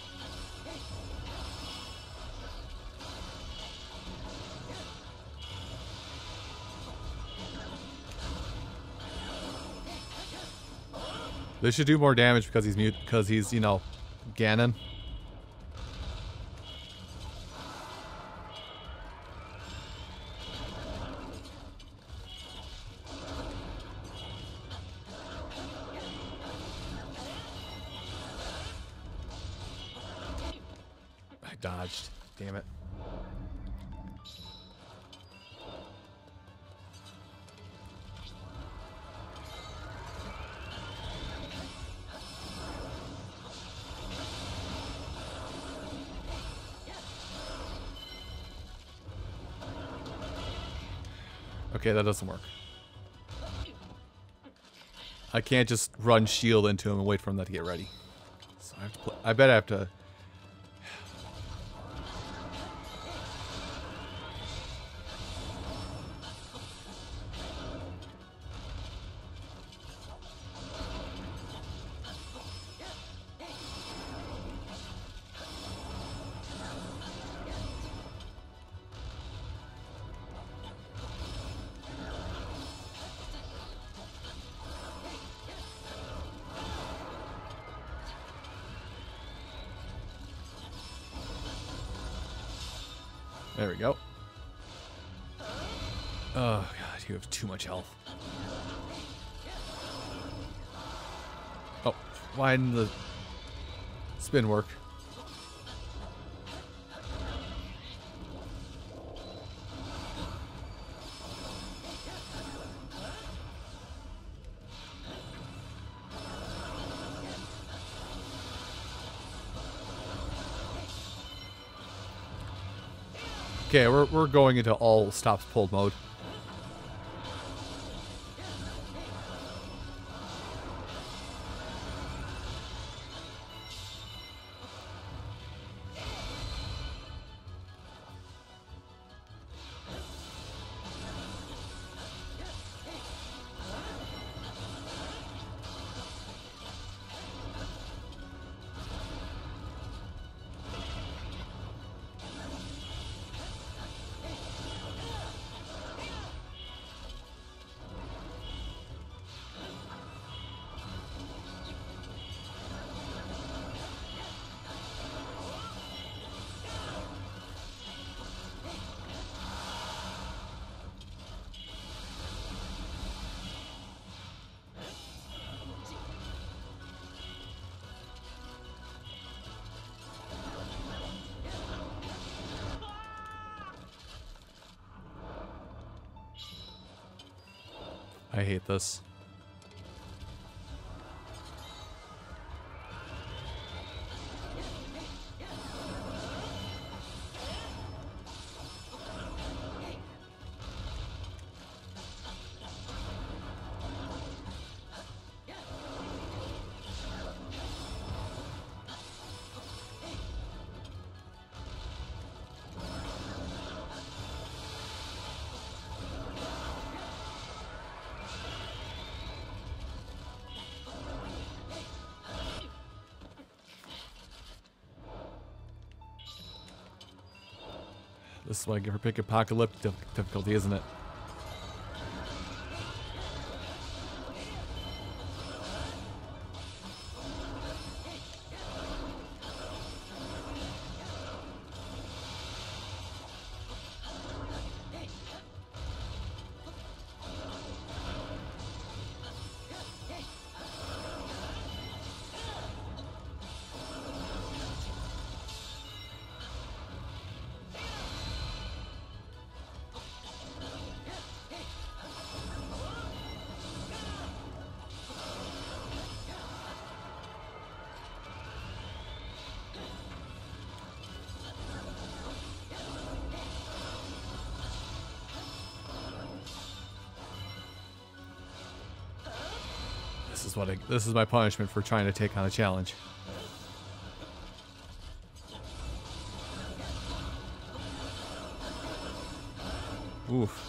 [SPEAKER 1] This should do more damage because he's mute because he's, you know, Ganon. Dodged. Damn it. Okay, that doesn't work. I can't just run shield into him and wait for him to get ready. So I have to play. I bet I have to. There we go. Oh god, you have too much health. Oh, why didn't the spin work? Okay, we're we're going into all stops pulled mode. I hate this. This is why I give her pick apocalyptic difficulty, isn't it? This is what I, this is my punishment for trying to take on a challenge. Oof.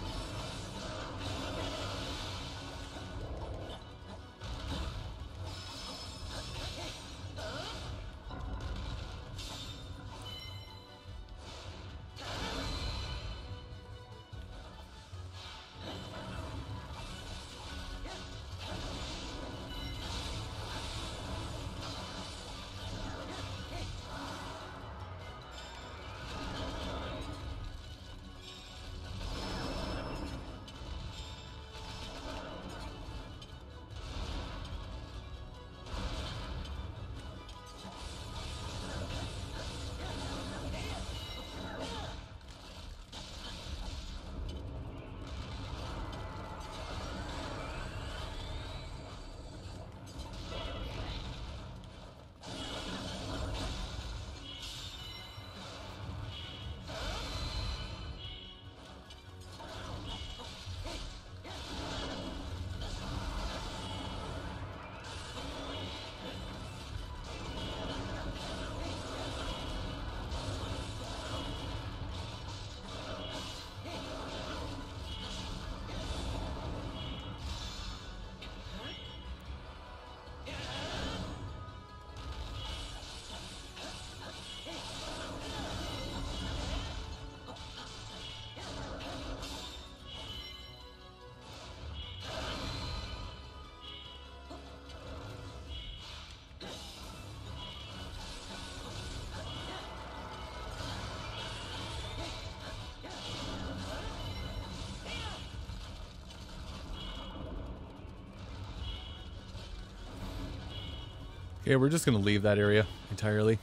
[SPEAKER 1] Okay, we're just gonna leave that area entirely.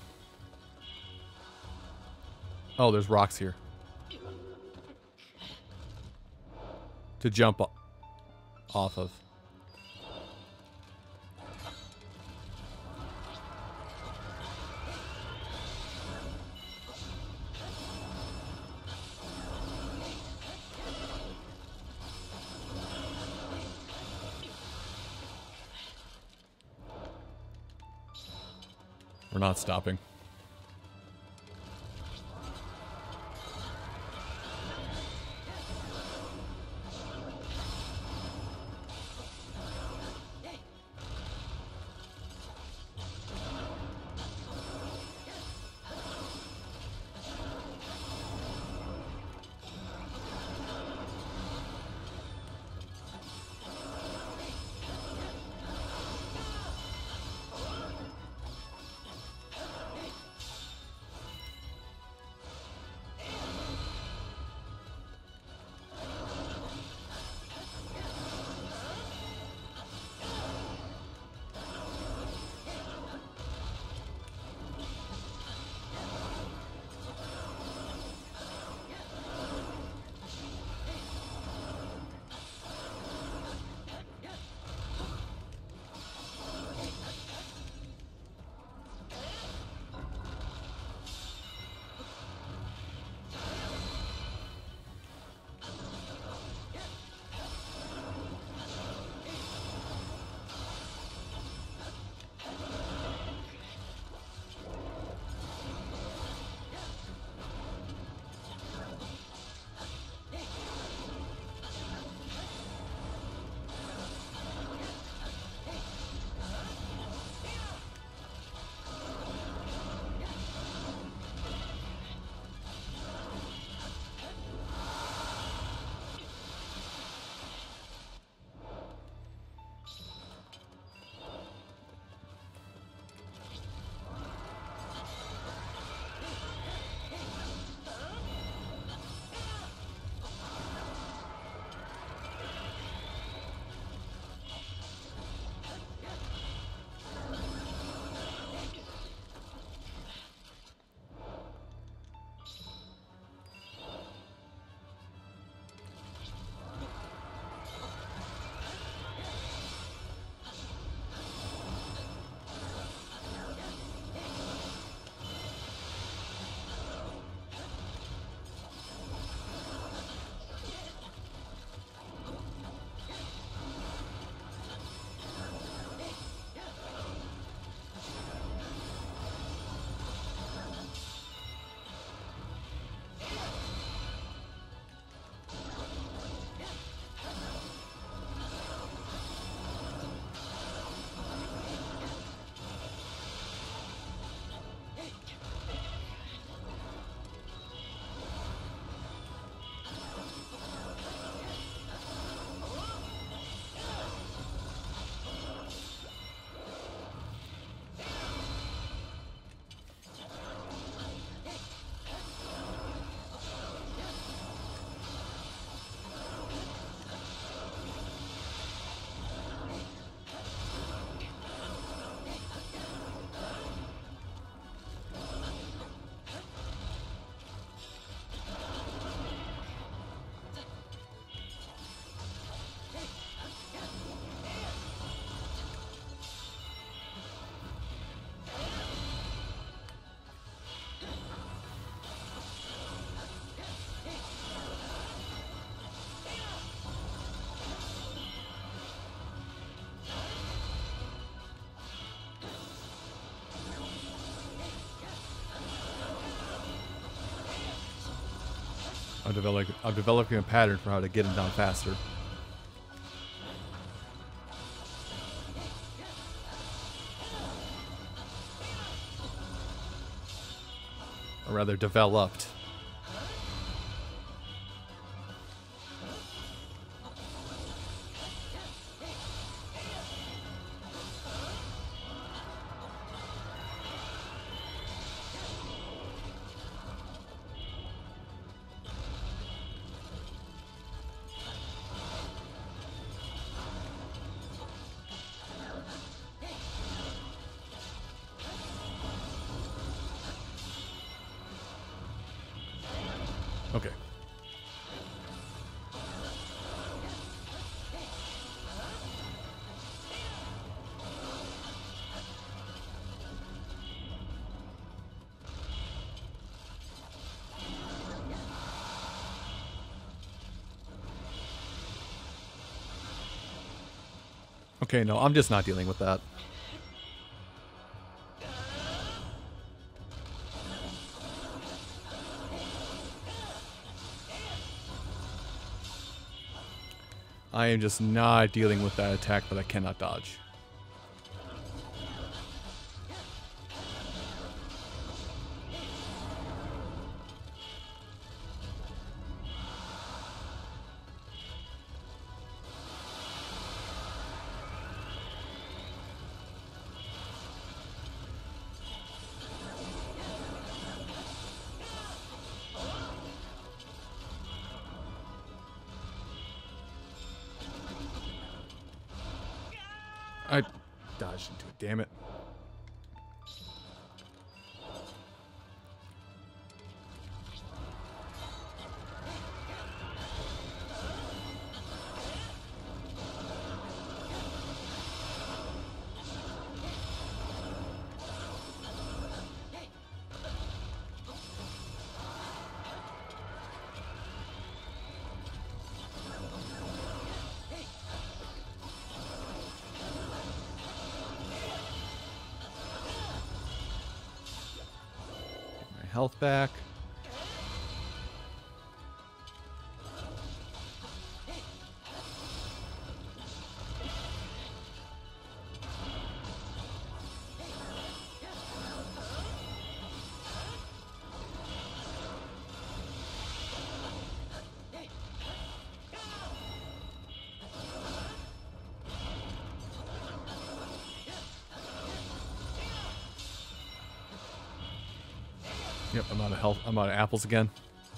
[SPEAKER 1] Oh, there's rocks here to jump o- off of. We're not stopping. I'm developing, I'm developing a pattern for how to get him down faster. Or rather, developed. Okay. Okay, no, I'm just not dealing with that. I am just not dealing with that attack that I cannot dodge. I dodged into it, damn it. Health back. Yep, I'm out of health. I'm out of apples again.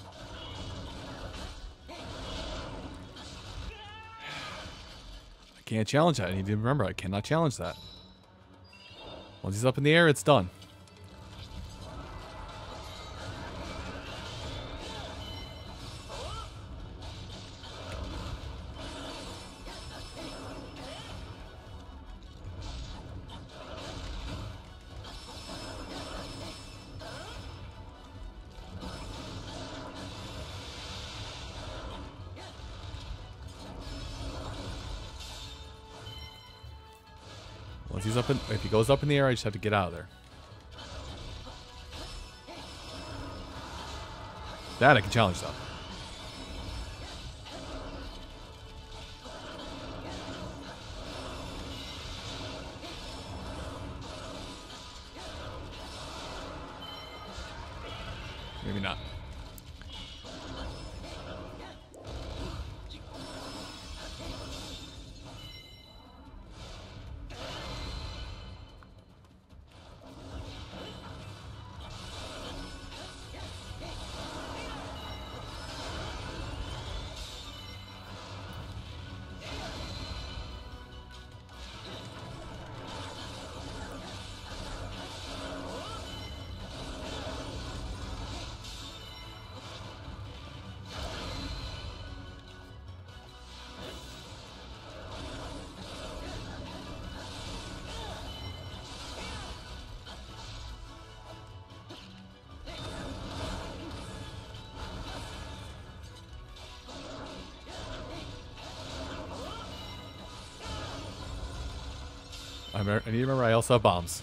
[SPEAKER 1] I can't challenge that. I need to remember I cannot challenge that. Once he's up in the air, it's done. Once he's up in, if he goes up in the air, I just have to get out of there. That I can challenge though. Maybe not. I need to remember I also have bombs.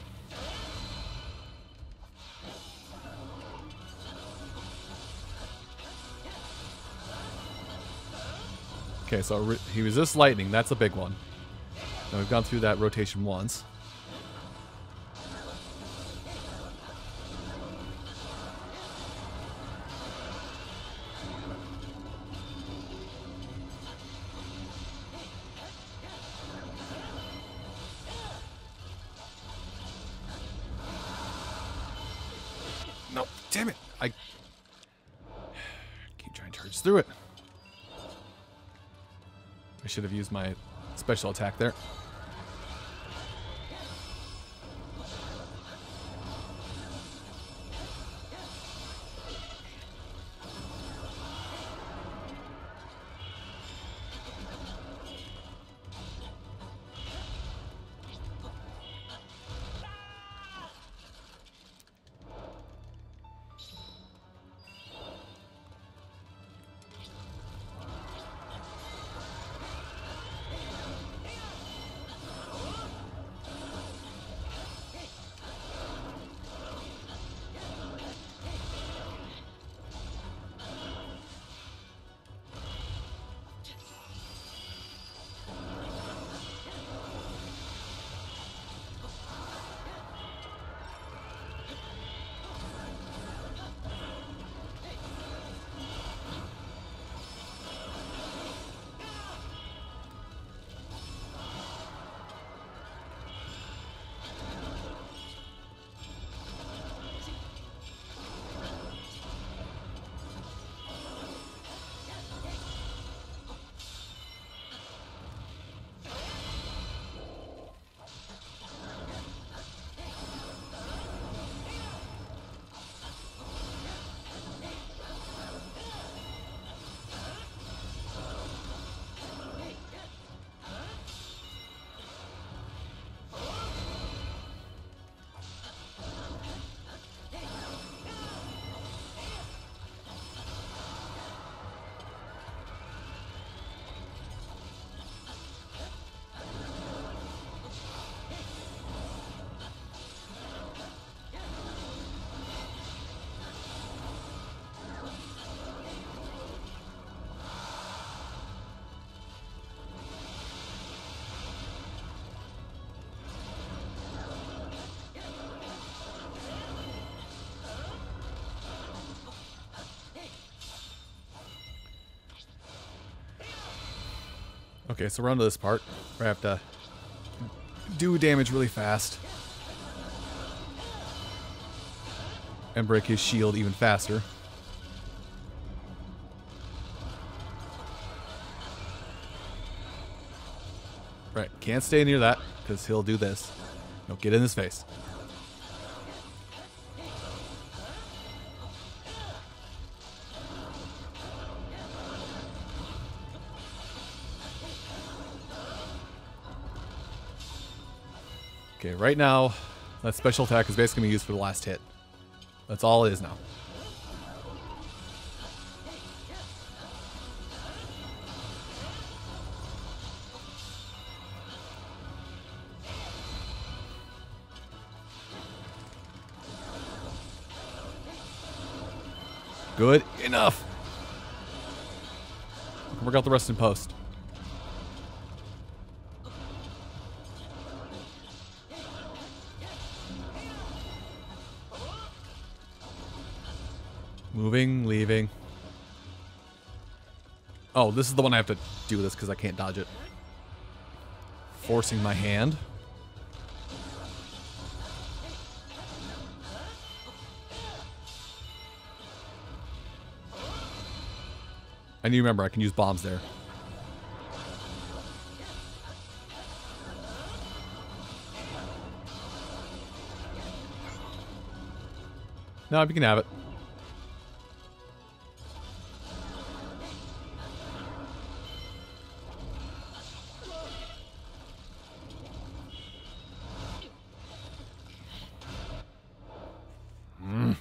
[SPEAKER 1] Okay, so re he resists lightning. That's a big one. Now we've gone through that rotation once. No, damn it. I keep trying to charge through it. I should have used my special attack there. Okay, so we're on to this part where I have to do damage really fast. And break his shield even faster. Right, can't stay near that, because he'll do this. No, get in his face. Okay, right now, that special attack is basically going to be used for the last hit. That's all it is now. Good enough. Work out the rest in post. Moving, leaving. Oh, this is the one I have to do this because I can't dodge it. Forcing my hand. I need to remember I can use bombs there. No, you can have it. Mm.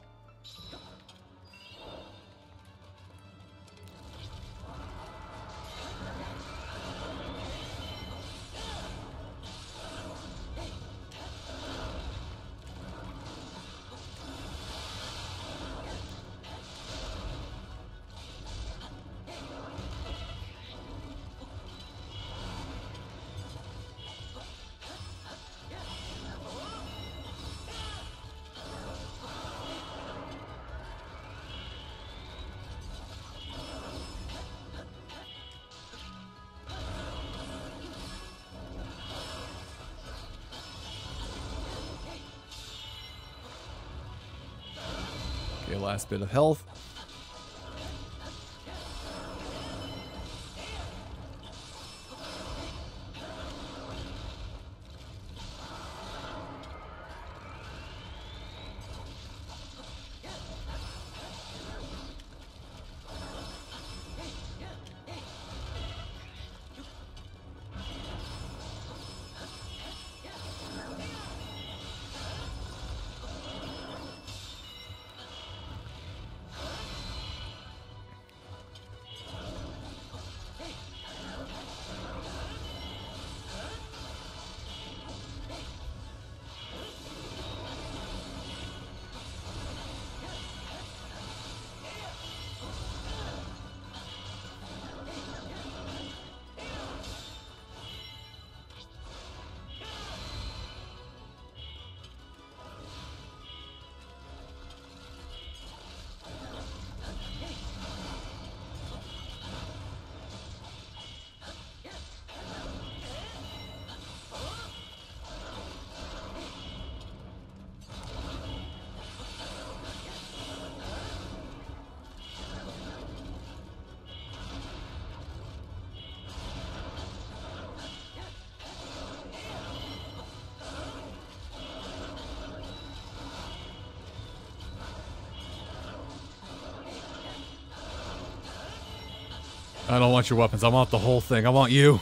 [SPEAKER 1] Okay, last bit of health. I don't want your weapons. I want the whole thing. I want you.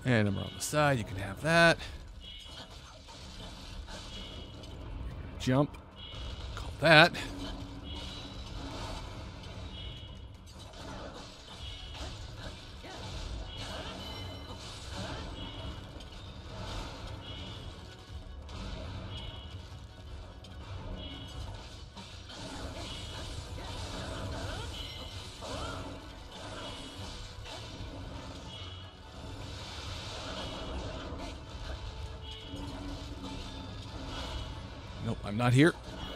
[SPEAKER 1] And I'm on the side. You can have that. Jump. Call that. Nope, I'm not here.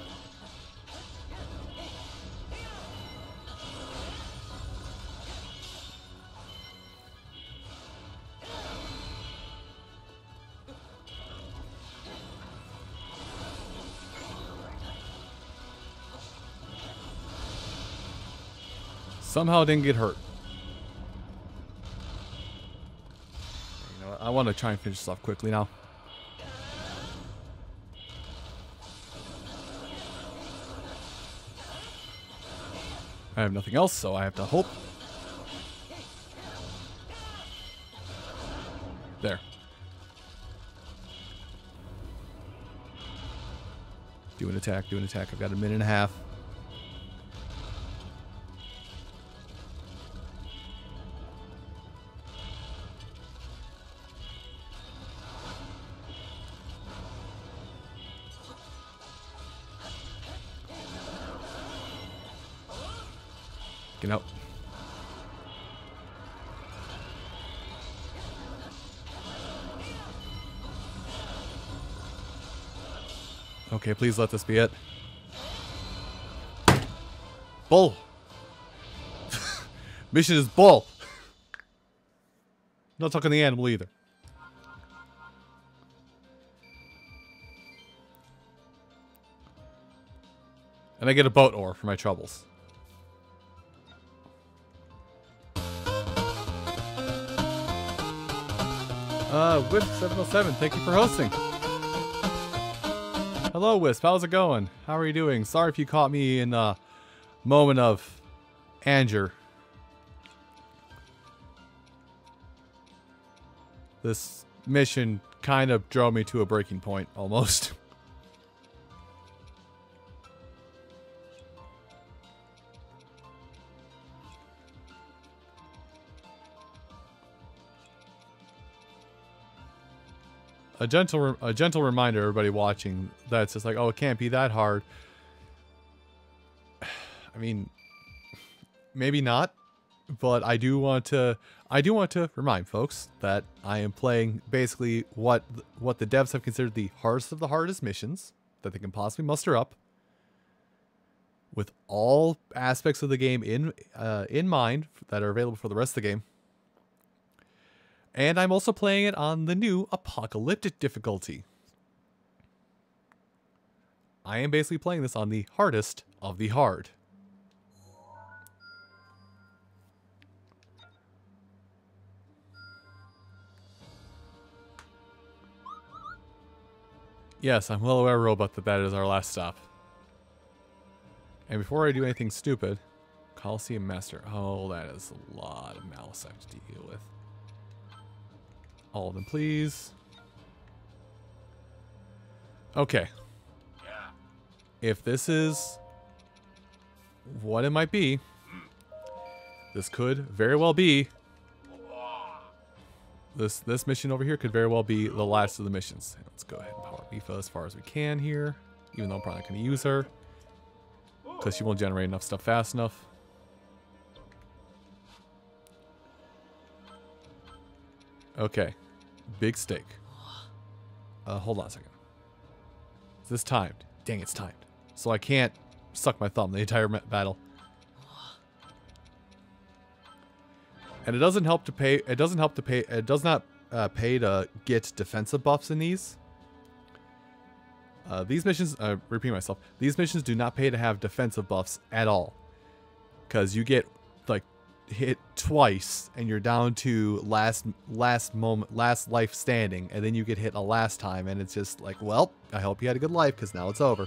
[SPEAKER 1] Somehow didn't get hurt. You know what? I want to try and finish this off quickly now. I have nothing else, so I have to hope. There. Do an attack, do an attack. I've got a minute and a half. Get out. Okay, please let this be it. Bull. Mission is bull. Not talking the animal either. And I get a boat ore for my troubles. Uh, Wisp seven oh seven, thank you for hosting. Hello, Wisp. How's it going? How are you doing? Sorry if you caught me in a moment of anger. This mission kind of drove me to a breaking point, almost. A gentle, a gentle reminder, everybody watching, that it's just like, oh, it can't be that hard. I mean, maybe not, but I do want to, I do want to remind folks that I am playing basically what what the devs have considered the hardest of the hardest missions that they can possibly muster up, with all aspects of the game in uh, in mind that are available for the rest of the game. And I'm also playing it on the new Apocalyptic difficulty. I am basically playing this on the hardest of the hard. Yes, I'm well aware, Robot, that that is our last stop. And before I do anything stupid, Coliseum Master. Oh, that is a lot of malice I have to deal with. All of them, please. Okay. If this is what it might be, this could very well be this this mission over here could very well be the last of the missions. Let's go ahead and power Mifa as far as we can here, even though I'm probably not going to use her because she won't generate enough stuff fast enough. Okay, big stake. Uh, hold on a second. Is this timed? Dang, it's timed. So I can't suck my thumb the entire battle. And it doesn't help to pay. It doesn't help to pay. It does not uh, pay to get defensive buffs in these. Uh, these missions. Uh, repeat myself. These missions do not pay to have defensive buffs at all, because you get like hit twice and you're down to last last moment last life standing, and then you get hit a last time, and it's just like, well, I hope you had a good life because now it's over.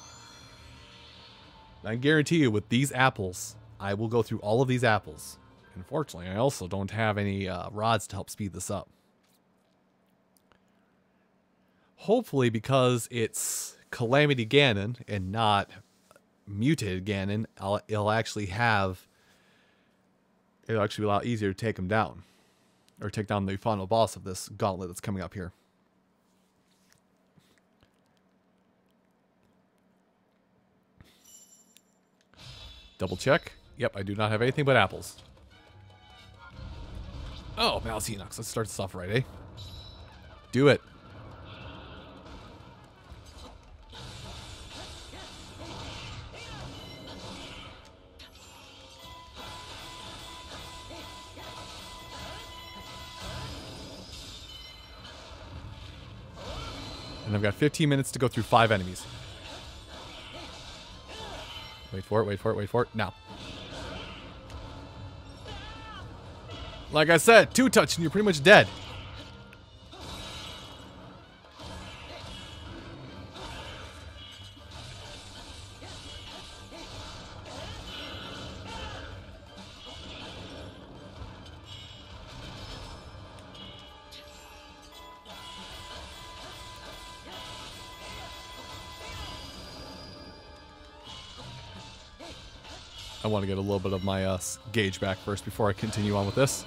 [SPEAKER 1] I guarantee you, with these apples, I will go through all of these apples Unfortunately, I also don't have any uh, rods to help speed this up. Hopefully, because it's Calamity Ganon and not mutated Ganon, I'll, it'll actually have... It'll actually be a lot easier to take him down. Or take down the final boss of this gauntlet that's coming up here. Double check. Yep, I do not have anything but apples. Oh, Malice Enox. Let's start this off right, eh? Do it. And I've got fifteen minutes to go through five enemies. Wait for it, wait for it, wait for it. Now. Like I said, two touch and you're pretty much dead. I want to get a little bit of my uh, gauge back first before I continue on with this.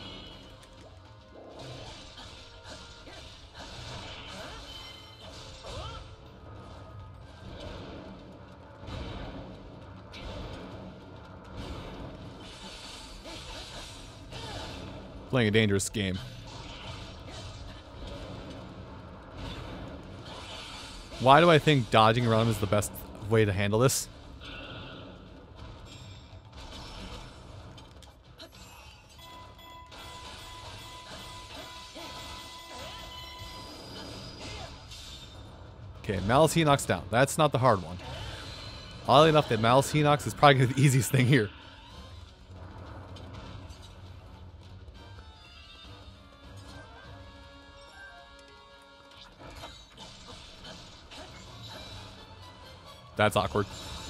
[SPEAKER 1] Playing a dangerous game. Why do I think dodging around is the best way to handle this? Okay, Malice Enox down. That's not the hard one. Oddly enough, that Malice Enox is probably the easiest thing here. That's awkward.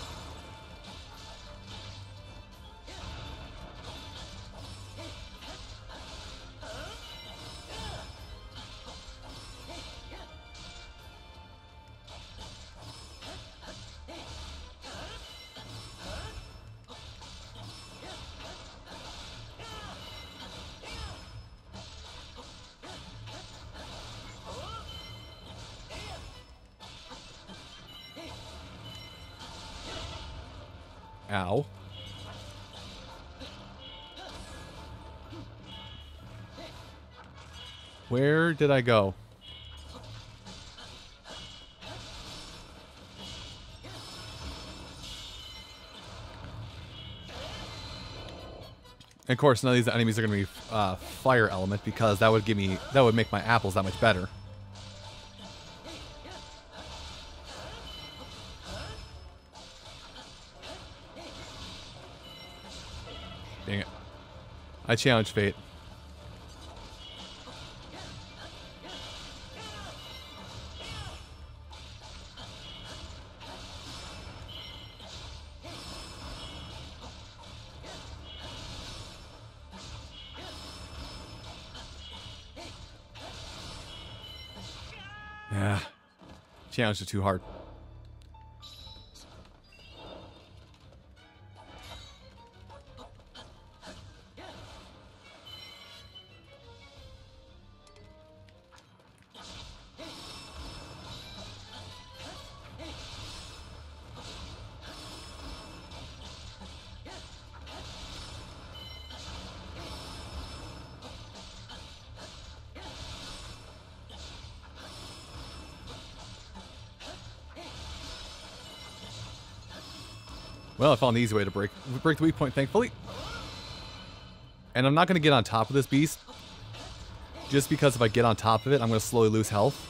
[SPEAKER 1] Ow. Where did I go? And of course, none of these enemies are going to be uh, fire element because that would give me that would make my apples that much better. Dang it. I challenged fate. Yeah. Challenged it too hard. Well, I found the easy way to break break the weak point, thankfully. And I'm not going to get on top of this beast. Just because if I get on top of it, I'm going to slowly lose health.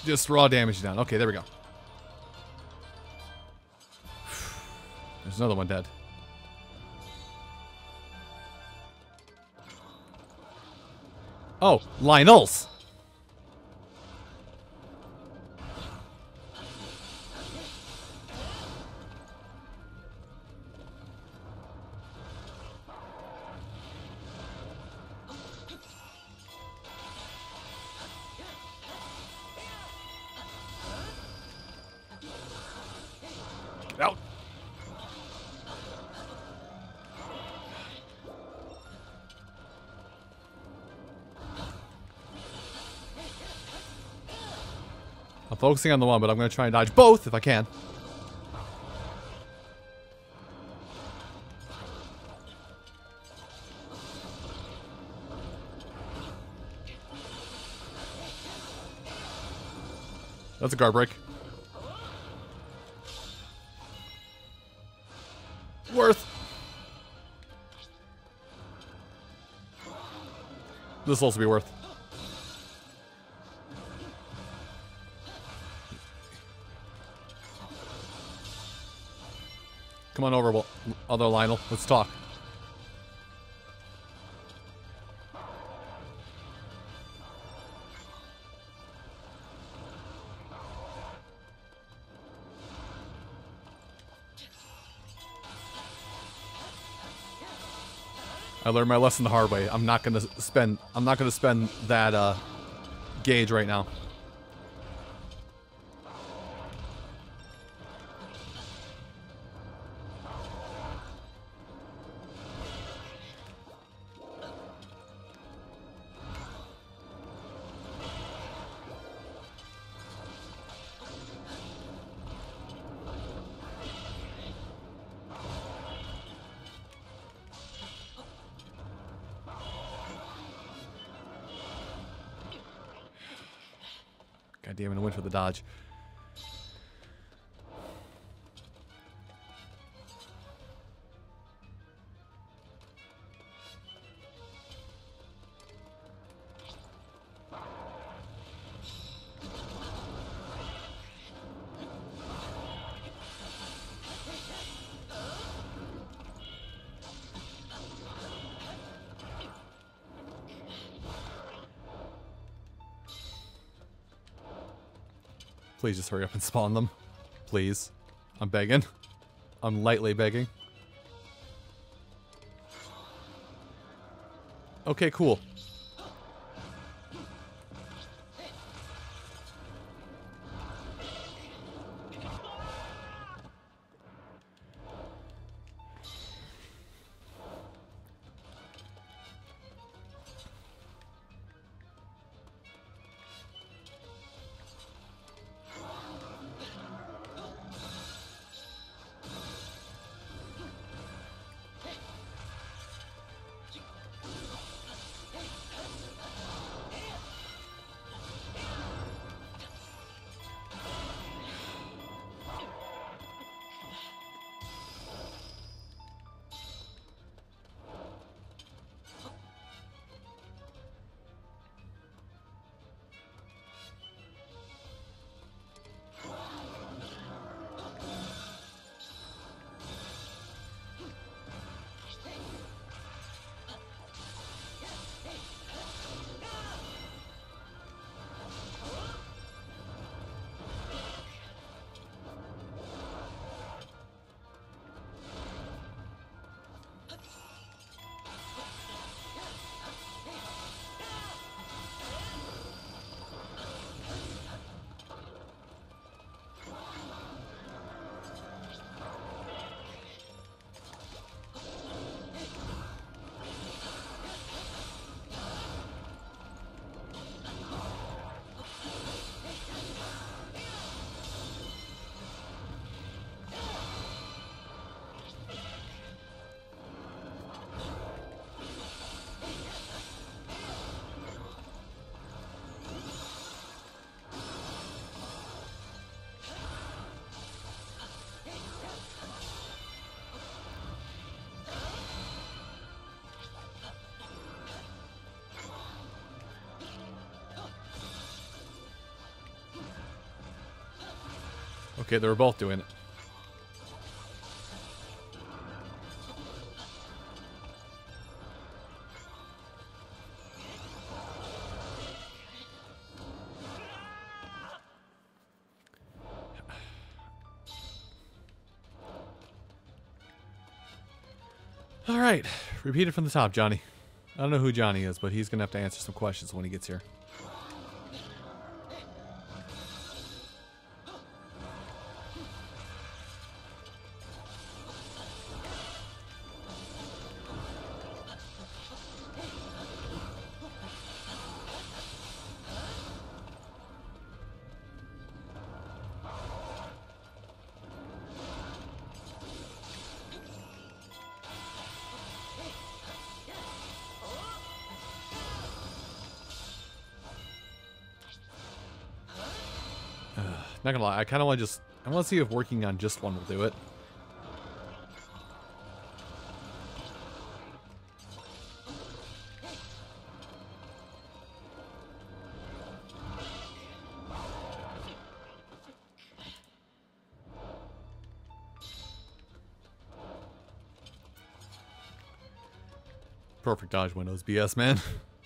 [SPEAKER 1] Just raw damage down. Okay, there we go. There's another one dead. Oh, Lionel's. Out. I'm focusing on the one, but I'm going to try and dodge both if I can. That's a guard break. Worth. This will also be worth. Come on over, other Lionel. Let's talk. I learned my lesson the hard way. I'm not gonna spend. I'm not gonna spend that uh, gauge right now. God damn it, I went for the dodge. Please just hurry up and spawn them. Please. I'm begging. I'm lightly begging. Okay, cool. Okay, they were both doing it. All right, repeat it from the top, Johnny. I don't know who Johnny is, but he's gonna have to answer some questions when he gets here. Not gonna lie, I kind of want to just, I want to see if working on just one will do it. Perfect dodge windows, B S, man.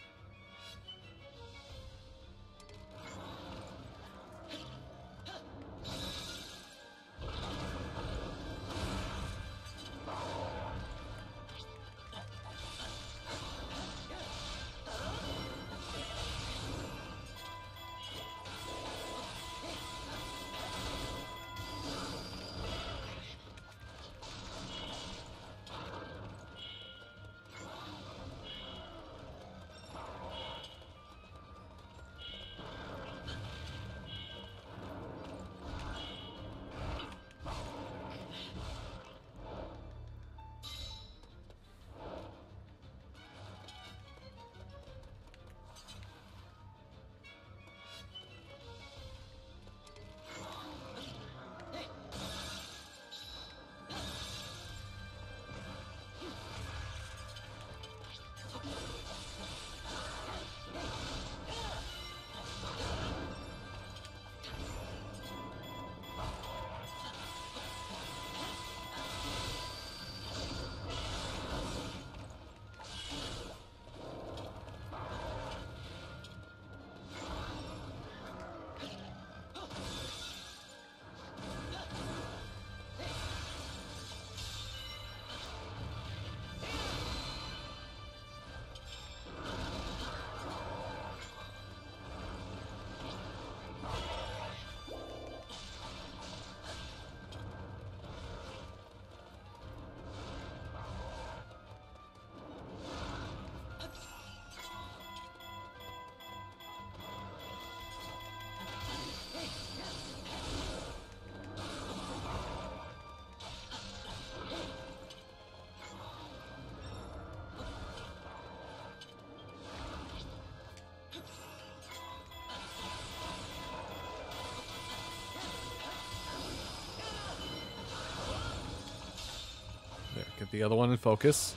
[SPEAKER 1] There, get the other one in focus.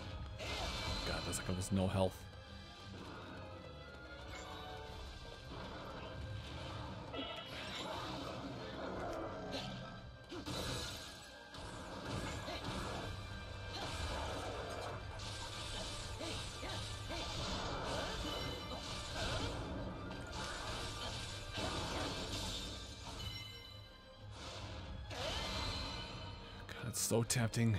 [SPEAKER 1] God, that's like almost no health. God, it's so tempting.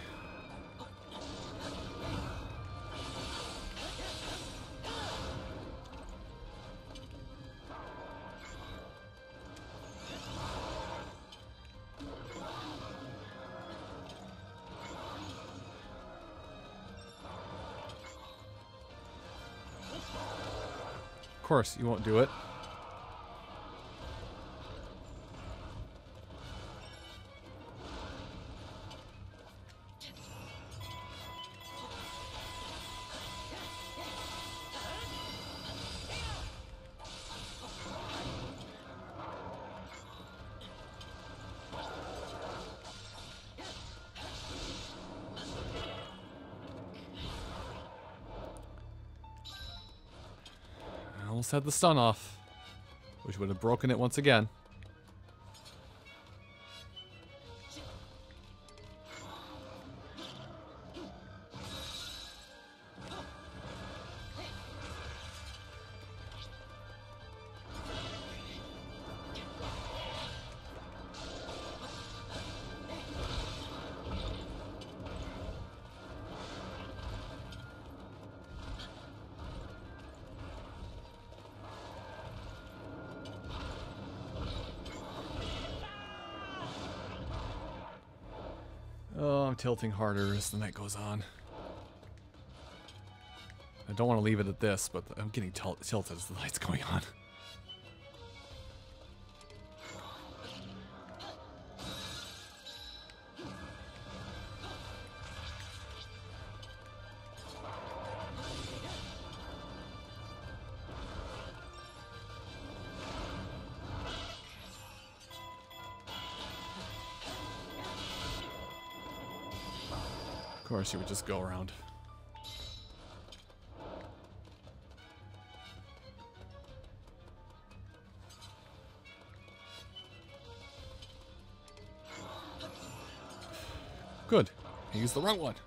[SPEAKER 1] Of course, you won't do it. Almost had the stun off, which would have broken it once again. Oh, I'm tilting harder as the night goes on. I don't want to leave it at this, but I'm getting til tilted as the light's going on. Of course, you would just go around. Good. I used the wrong one.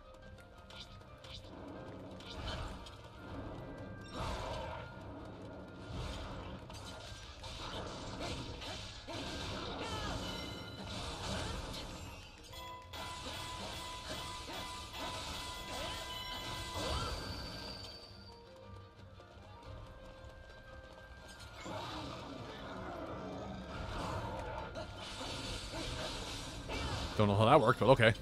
[SPEAKER 1] Don't know how that worked, but okay.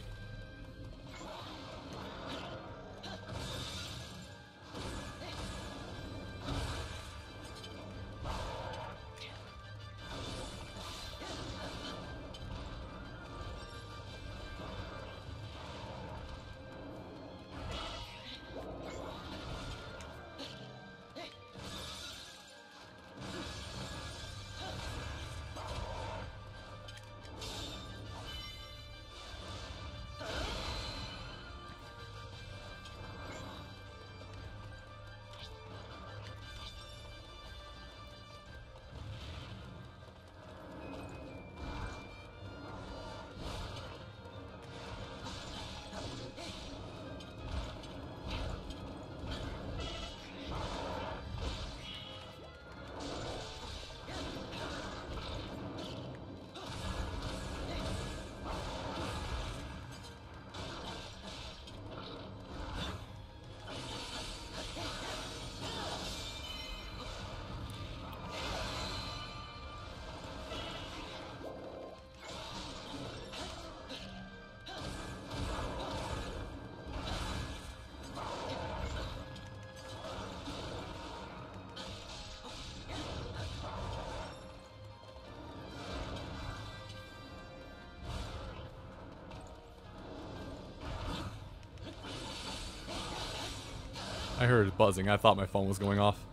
[SPEAKER 1] I heard it buzzing. I thought my phone was going off.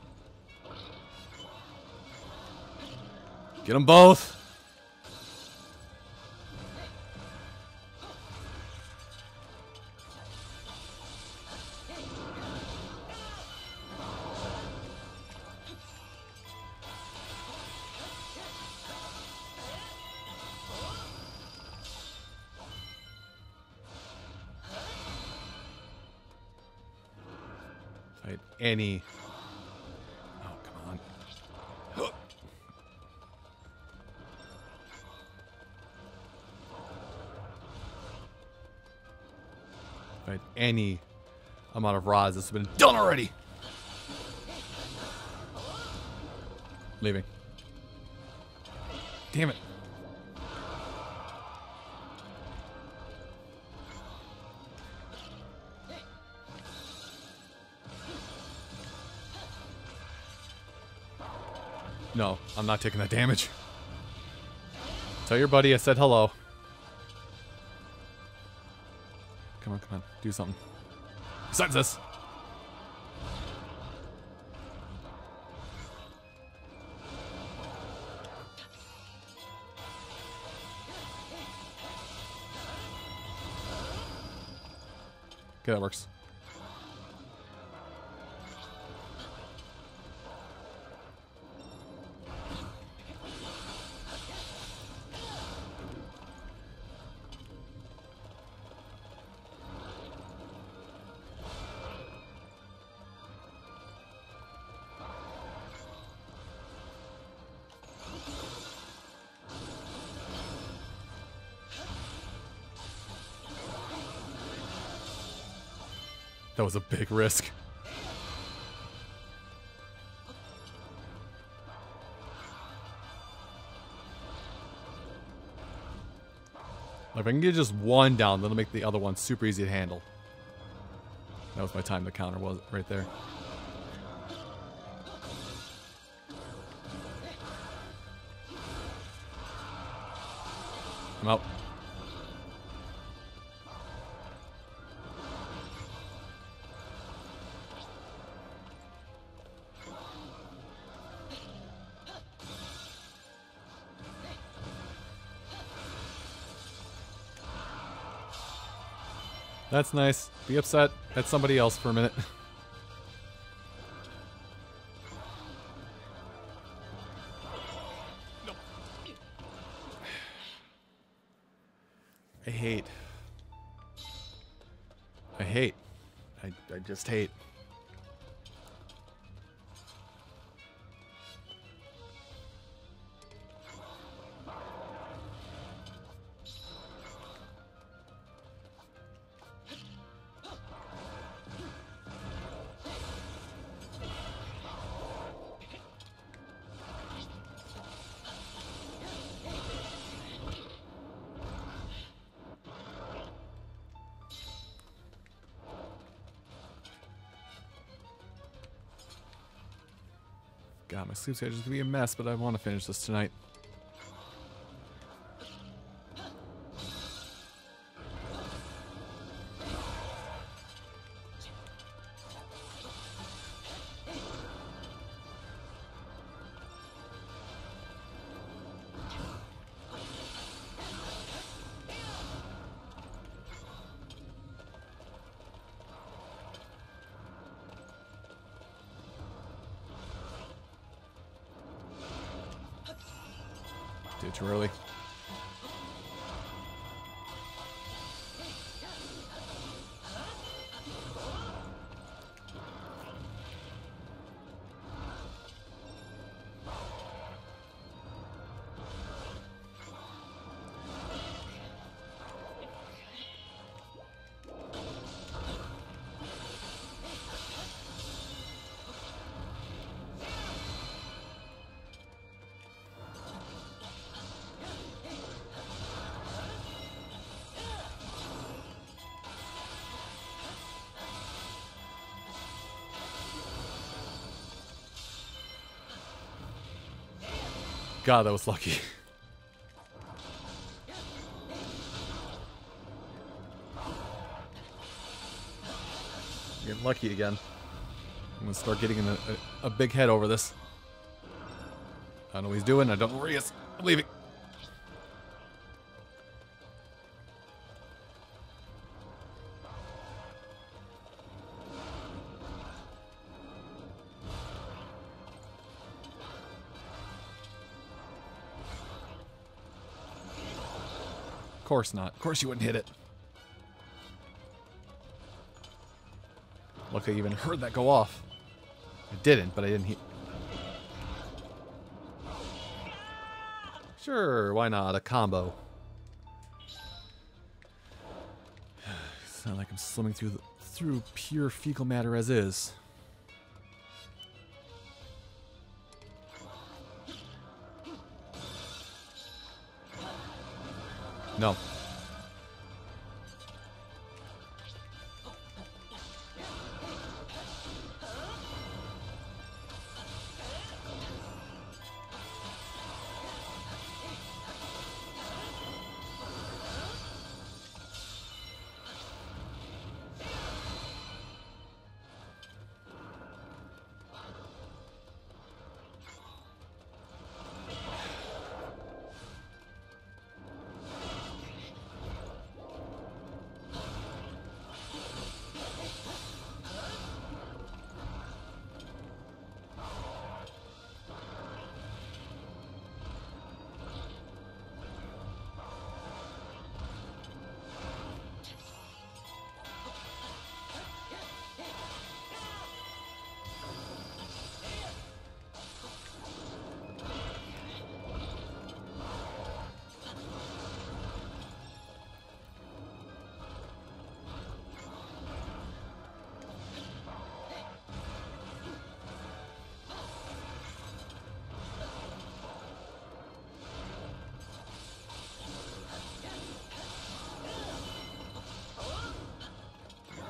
[SPEAKER 1] Get them both! Fight any. Oh, come on. Fight any amount of rods that's been done already. Leaving. Damn it. No, I'm not taking that damage. Tell your buddy I said hello. Come on, come on. Do something. Besides this. Okay, that works. That was a big risk. If I can get just one down, that'll make the other one super easy to handle. That was my time to counter, was it? Right there. I'm out. That's nice. Be upset at somebody else for a minute. I hate. I hate. I, I just hate. God, my sleep schedule is gonna be a mess, but I want to finish this tonight. Did it too early. God, that was lucky. Getting lucky again. I'm gonna start getting in a, a, a big head over this. I don't know what he's doing. I don't know where he is. I'm leaving. Of course not. Of course you wouldn't hit it. Look, I even heard that go off. I didn't, but I didn't hear. Sure, why not? A combo. It's not like I'm swimming through the, through pure fecal matter as is. No.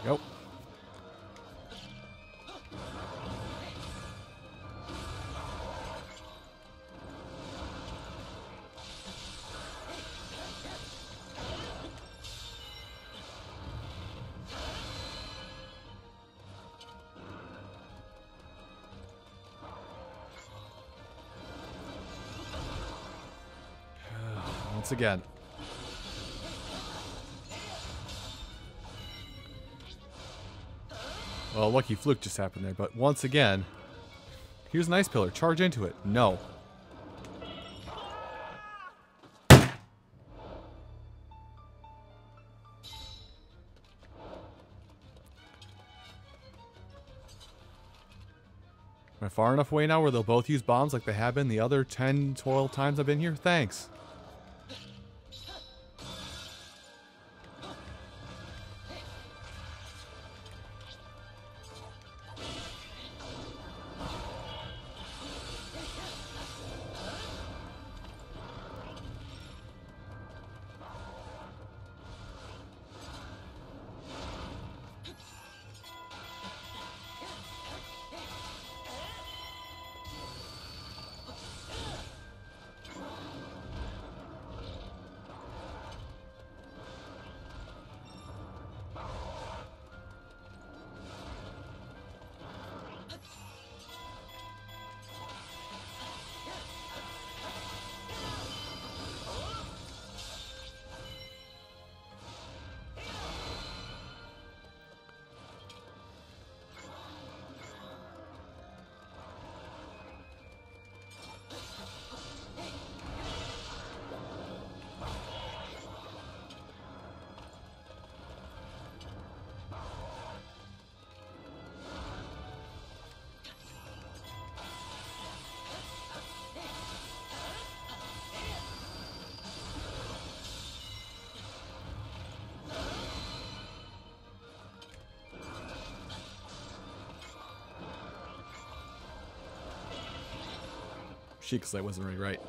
[SPEAKER 1] Go. Once again. Well, lucky fluke just happened there, but once again, here's an ice pillar. Charge into it. No. Am I far enough away now where they'll both use bombs like they have been the other ten, twelve times I've been here? Thanks. She, because I wasn't really right.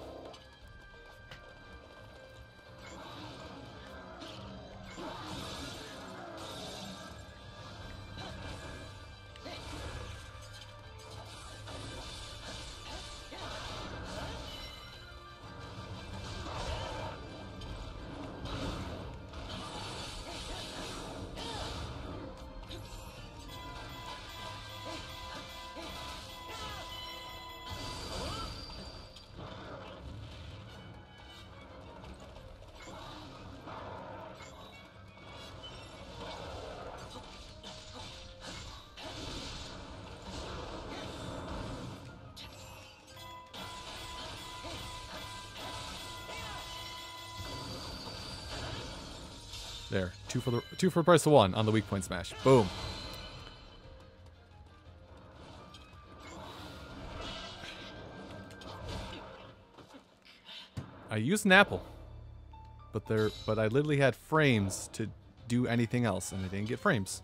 [SPEAKER 1] There, two for the two for the price of one on the weak point smash. Boom. I used an apple, but there, but I literally had frames to do anything else, and I didn't get frames.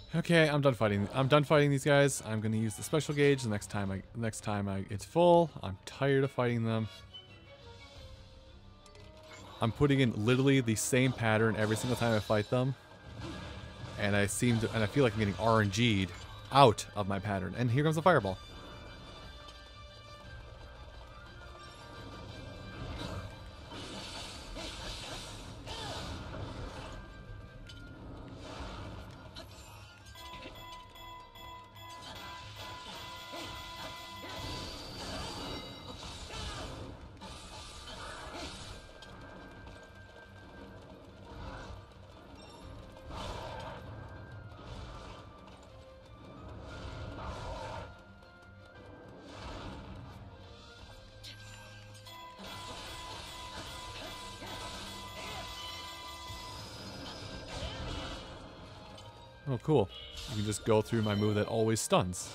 [SPEAKER 1] Okay, I'm done fighting. I'm done fighting these guys. I'm gonna use the special gauge the next time I next time I it's full. I'm tired of fighting them. I'm putting in literally the same pattern every single time I fight them. And I seem to and I feel like I'm getting R N G'd out of my pattern. And here comes the fireball. Oh, cool. You can just go through my move that always stuns.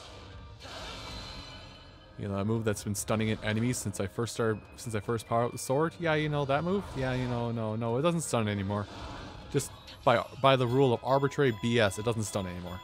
[SPEAKER 1] You know, a move that's been stunning enemies since I first started, since I first powered up the sword. Yeah, you know that move? Yeah, you know, no, no, it doesn't stun anymore. Just by by the rule of arbitrary B S, it doesn't stun anymore.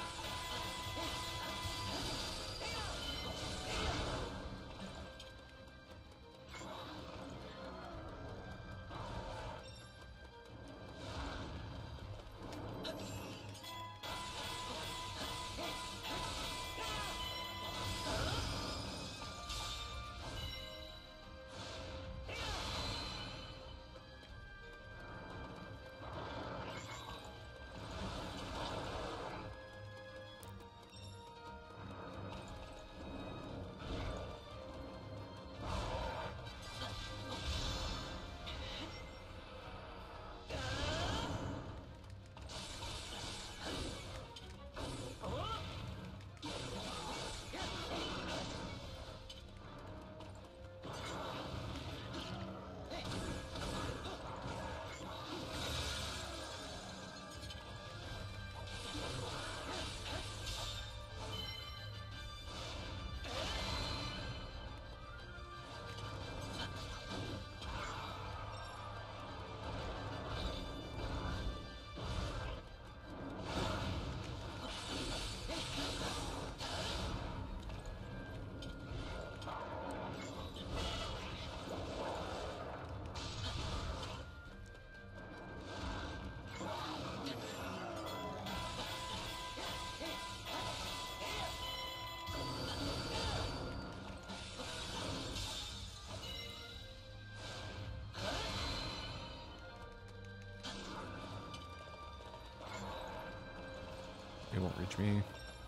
[SPEAKER 1] It won't reach me.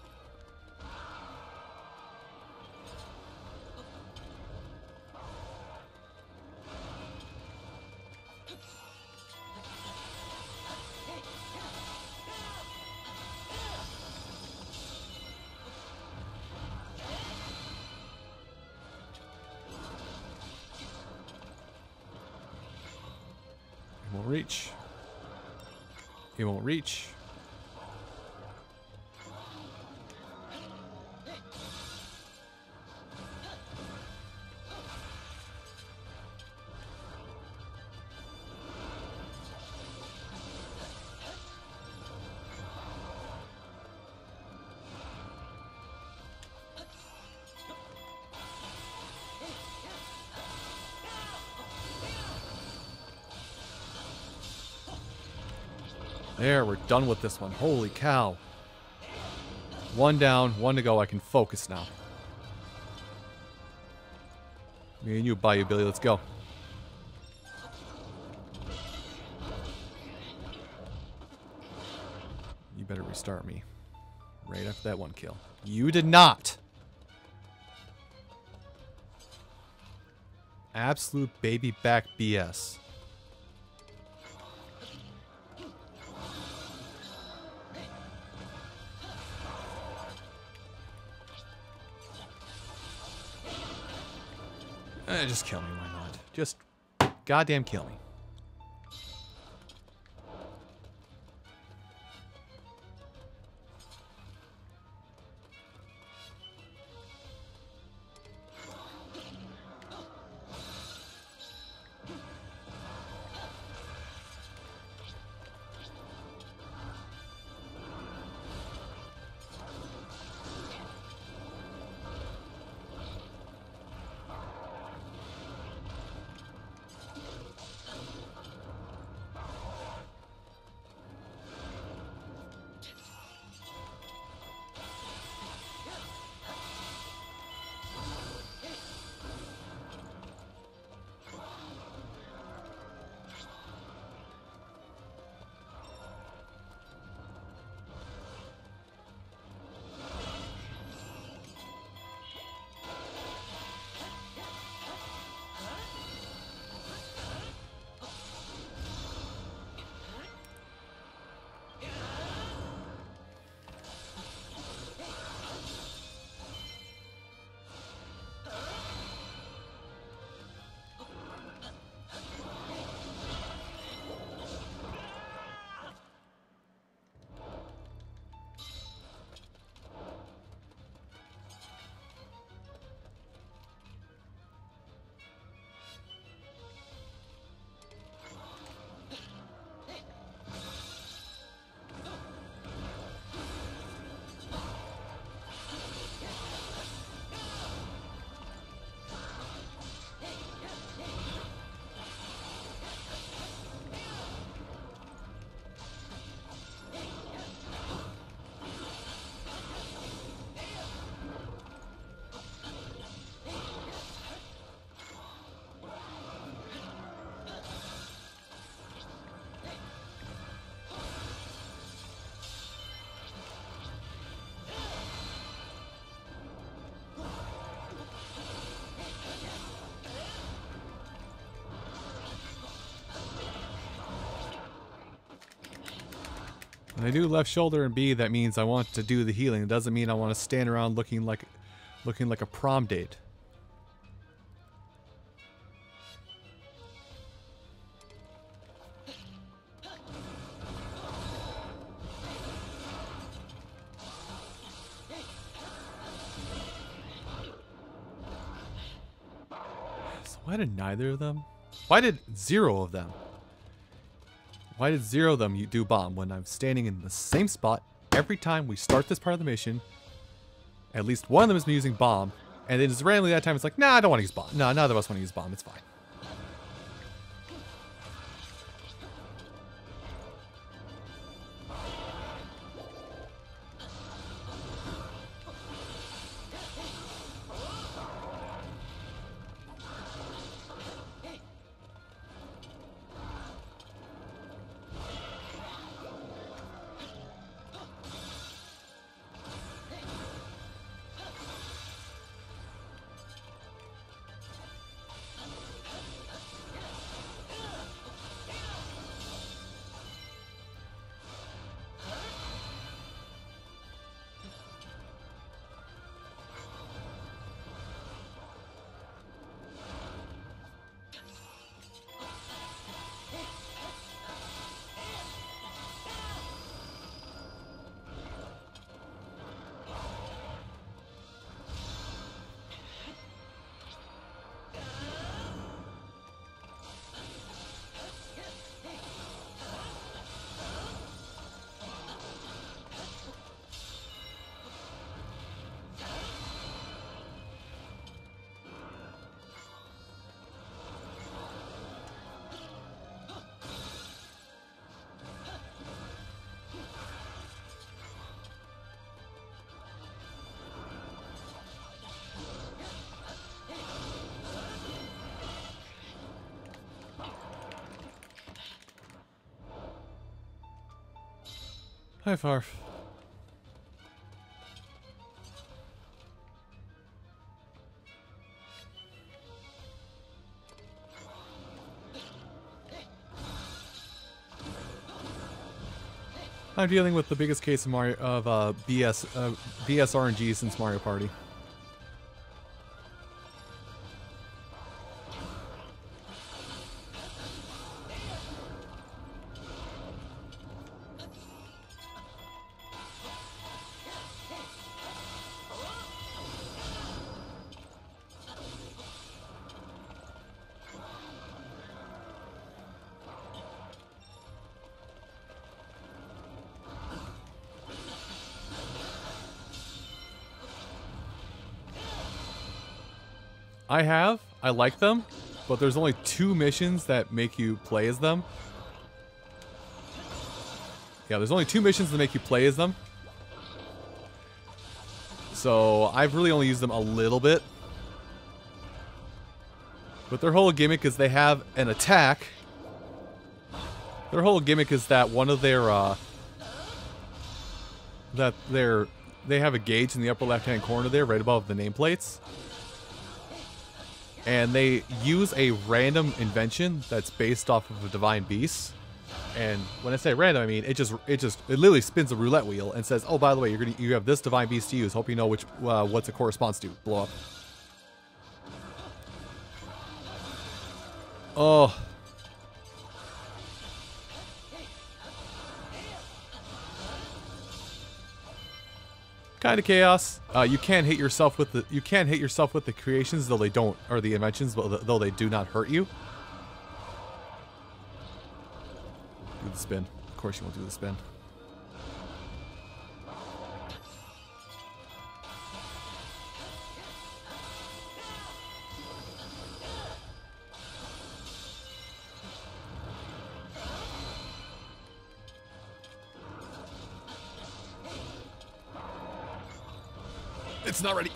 [SPEAKER 1] It won't reach. It won't reach. There, we're done with this one. Holy cow. One down, one to go. I can focus now. Me and you, Bayou Billy, let's go. You better restart me. Right after that one kill. You did not! Absolute baby back B S. Eh, just kill me, why not? Just goddamn kill me. When I do left shoulder and B, that means I want to do the healing. It doesn't mean I want to stand around looking like looking like a prom date. So why did neither of them? Why did zero of them? Why did zero of them you do bomb when I'm standing in the same spot every time we start this part of the mission? At least one of them has been using bomb, and then just randomly that time it's like, nah, I don't want to use bomb. No, none of us want to use bomb. It's fine. Hi, Farf. I'm dealing with the biggest case of Mario of uh, B S uh, B S R N G since Mario Party. I have. I like them, but there's only two missions that make you play as them. Yeah, there's only two missions that make you play as them. So I've really only used them a little bit. But their whole gimmick is they have an attack. Their whole gimmick is that one of their, uh... that they're... they have a gauge in the upper left-hand corner there, right above the nameplates. And they use a random invention that's based off of a Divine Beast. And when I say random, I mean it just it just it literally spins a roulette wheel and says, "Oh, by the way, you're gonna you have this Divine Beast to use. Hope you know which uh, what's it corresponds to." Blow up. Oh. Kind of chaos. Uh, you can hit yourself with the you can hit yourself with the creations, though they don't, or the inventions, but though they do not hurt you. Do the spin. Of course, you won't do the spin. It's not ready.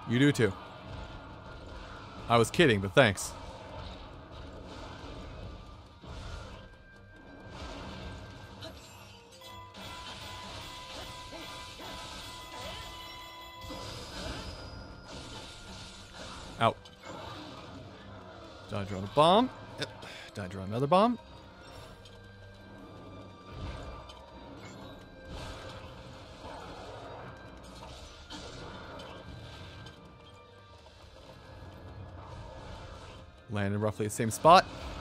[SPEAKER 1] You do too. I was kidding, but thanks. Out. Dodge on a bomb. Yep. Dodge on another bomb. Landed roughly the same spot.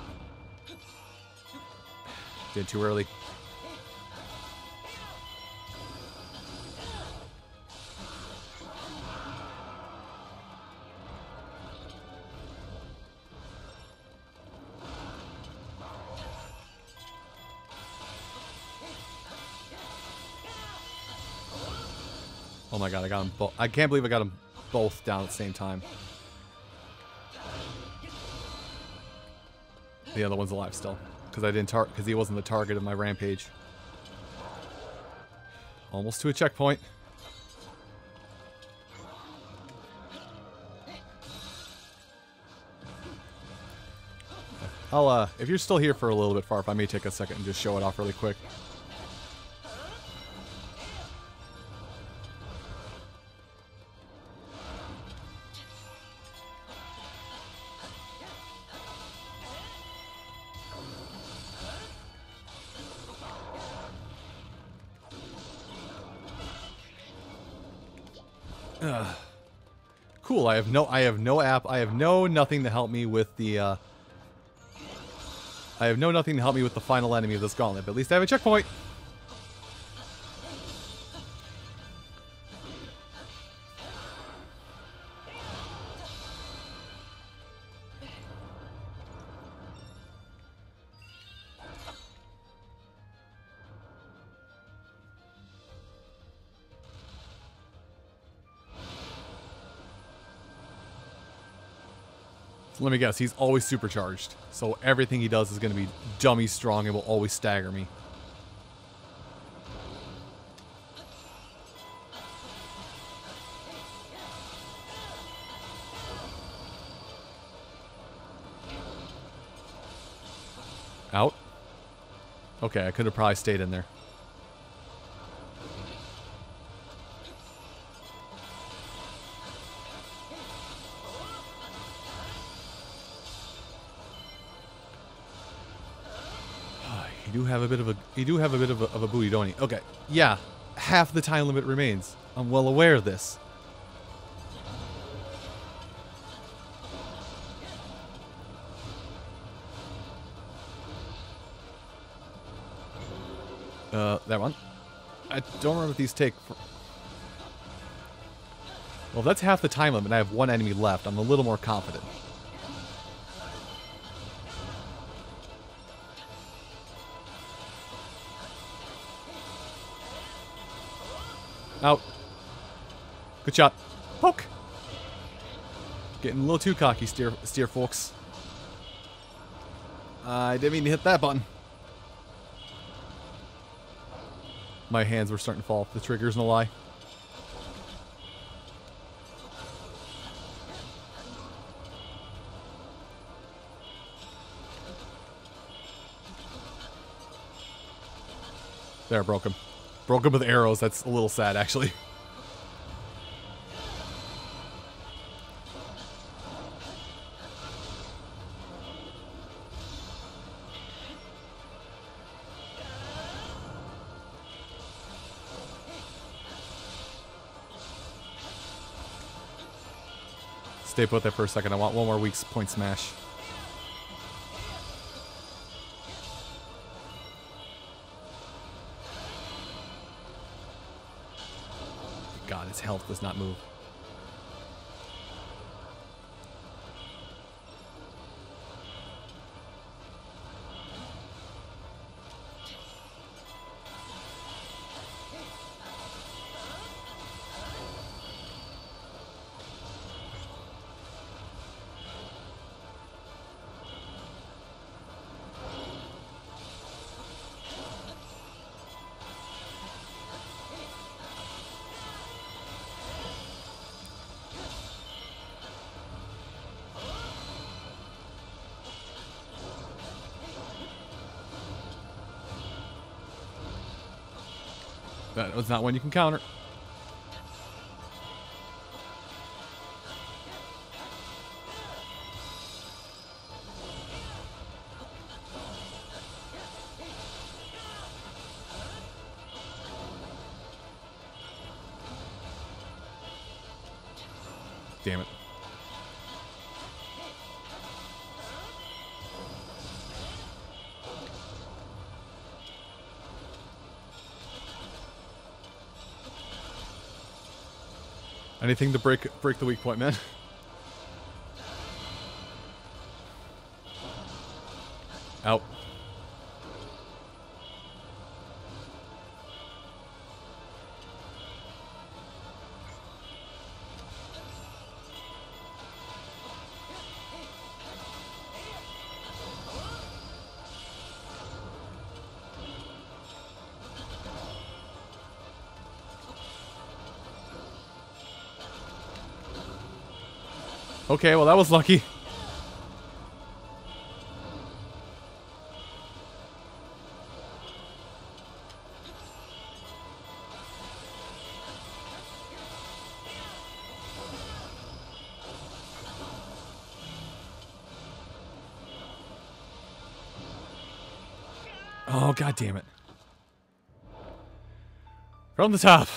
[SPEAKER 1] Did too early. Oh my god, I got them both. I can't believe I got them both down at the same time. The other one's alive still, because I didn't tar because he wasn't the target of my rampage. Almost to a checkpoint. I'll uh, if you're still here for a little bit, Farf, I may take a second and just show it off really quick. Ugh. Cool. I have no. I have no app. I have no nothing to help me with the. Uh, I have no nothing to help me with the final enemy of this gauntlet. But at least I have a checkpoint. So let me guess, he's always supercharged. So everything he does is going to be dummy strong and will always stagger me. Out? Okay, I could have probably stayed in there. You do have a bit of a you do have a bit of a, of a booty, don't you? Okay, yeah, half the time limit remains. I'm well aware of this. Uh, that one. I don't remember if these take. For... Well, if that's half the time limit, and I have one enemy left. I'm a little more confident. Out. Good shot. Poke. Getting a little too cocky, steer, steer folks. I didn't mean to hit that button. My hands were starting to fall off the triggers, no lie. There, broke him. Broke him with arrows. That's a little sad, actually. Stay put there for a second. I want one more weak point smash. God, his health does not move. That was not one you can counter. Damn it. Anything to break break the weak point, man. Out. Okay, well that was lucky. Oh, god damn it. From the top.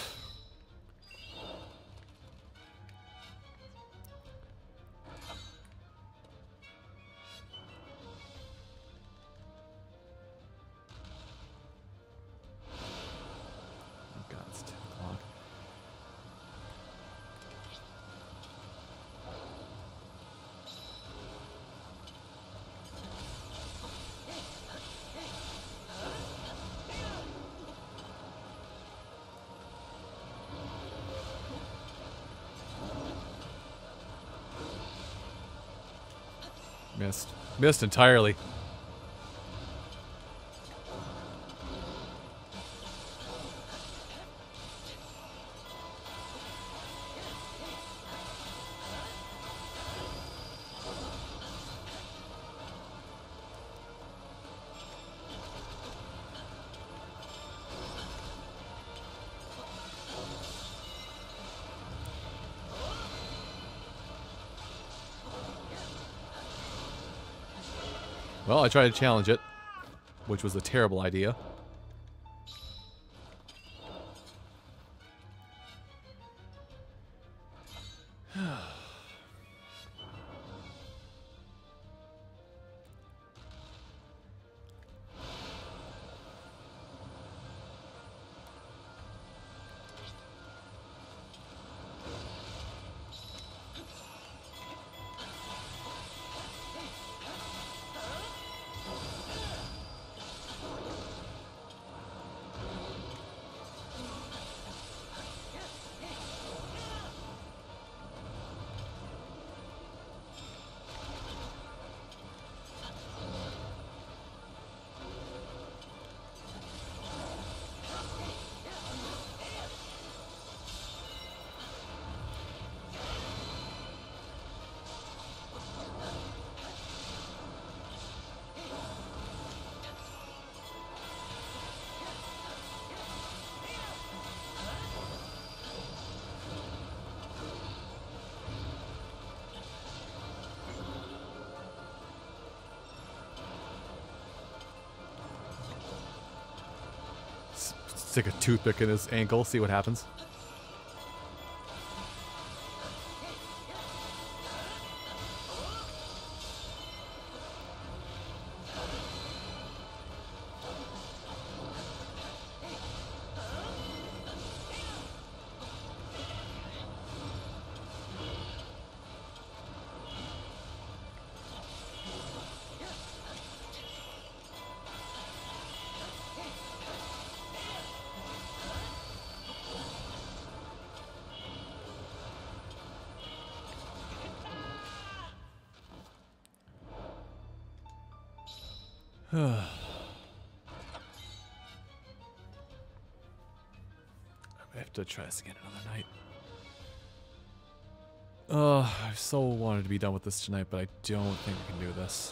[SPEAKER 1] Missed. Missed entirely. Well, I tried to challenge it, which was a terrible idea. Stick a toothpick in his ankle, see what happens. I have to try this again another night. Uh, I so wanted to be done with this tonight, but I don't think I can do this.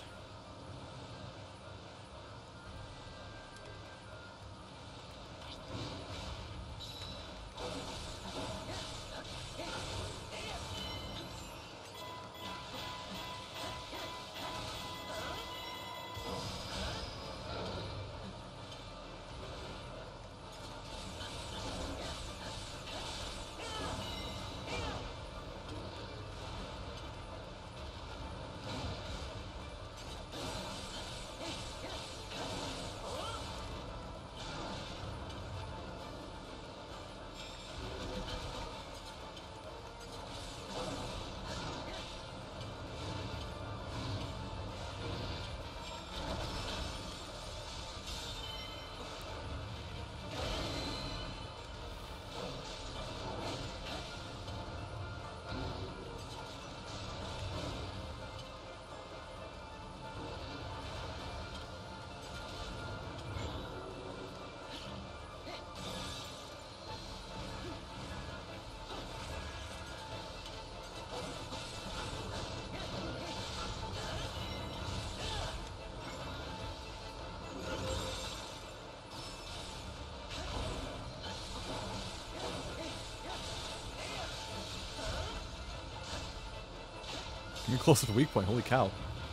[SPEAKER 1] You're closer to weak point. Holy cow.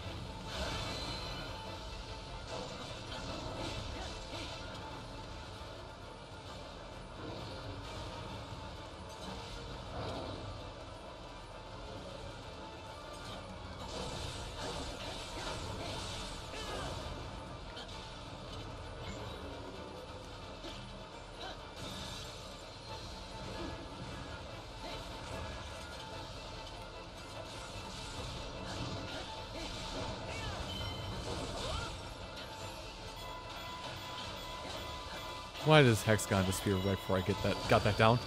[SPEAKER 1] Why does Hexagon disappear right before I get that got that down?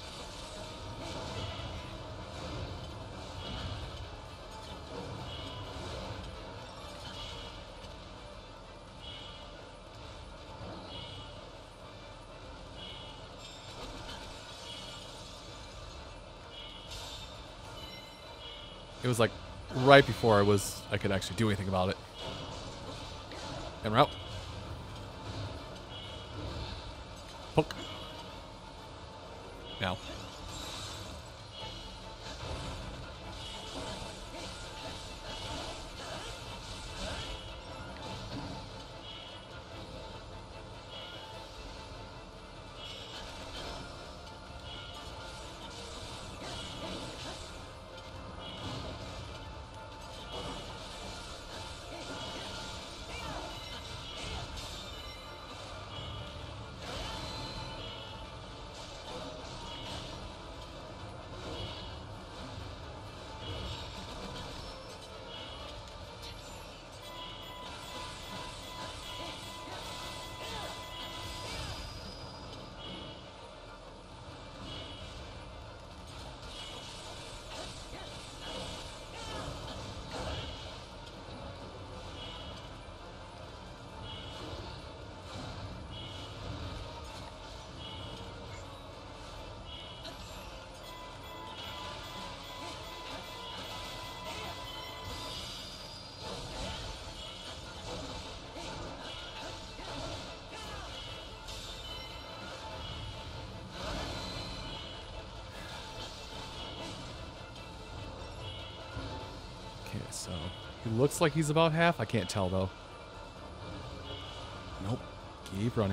[SPEAKER 1] It was like right before I was I could actually do anything about it. And we're out. Poke. Now. Okay, so he looks like he's about half. I can't tell though. Nope. Keep running.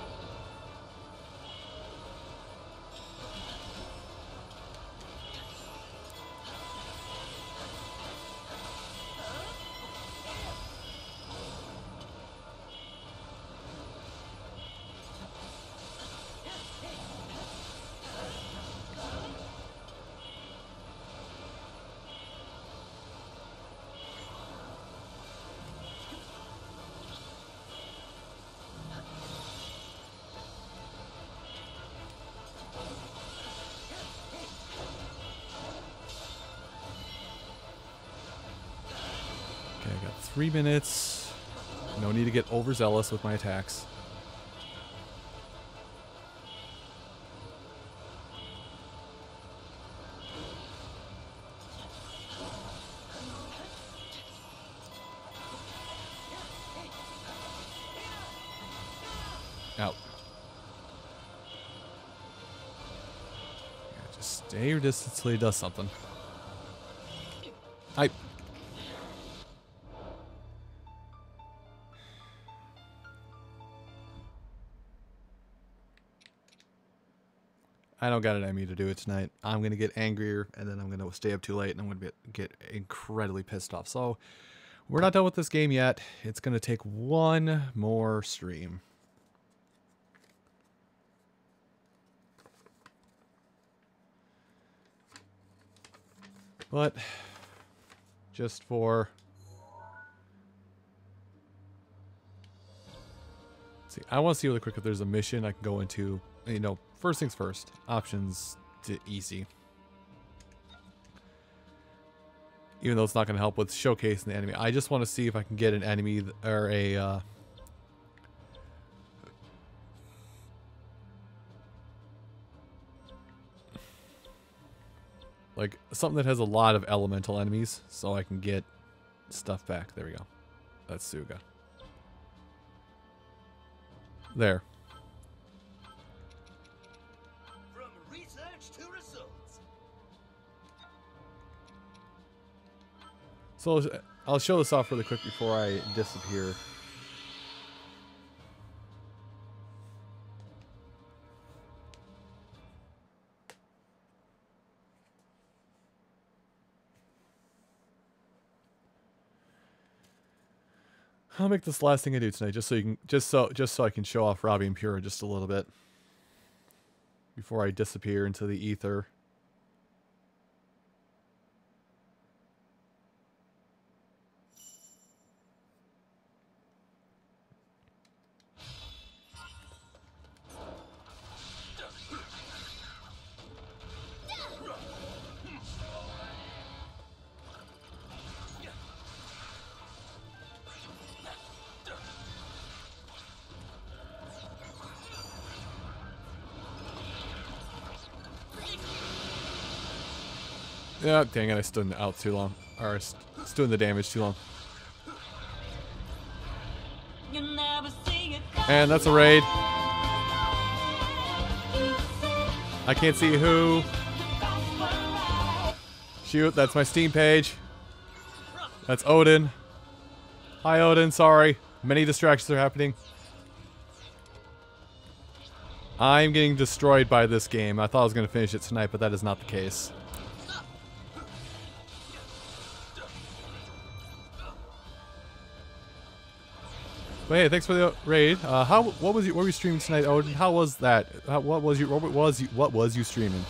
[SPEAKER 1] Okay, I got three minutes. No need to get overzealous with my attacks. Out. Yeah, just stay your distance till he does something. Hi. I don't got it in me to do it tonight. I'm going to get angrier, and then I'm going to stay up too late, and I'm going to get incredibly pissed off. So, we're not done with this game yet. It's going to take one more stream. But, just for... Let's see, I want to see really quick if there's a mission I can go into, you know, first things first, options to easy. Even though it's not going to help with showcasing the enemy. I just want to see if I can get an enemy or a... Uh, like, something that has a lot of elemental enemies, so I can get stuff back. There we go. That's Suga. There.
[SPEAKER 2] From research to results.
[SPEAKER 1] So I'll show this off really quick before I disappear. I'll make this the last thing I do tonight, just so you can, just so, just so I can show off Robbie and Pura just a little bit before I disappear into the ether. Yeah, dang it, I stood out too long. Or st stood in the damage too long. And that's a raid. I can't see who. Shoot, that's my Steam page. That's Odin. Hi Odin, sorry. Many distractions are happening. I'm getting destroyed by this game. I thought I was going to finish it tonight, but that is not the case. But hey, thanks for the raid. Uh, how? What was you? What were you streaming tonight, Odin? How was that? How, what was you? What was you? What was you streaming?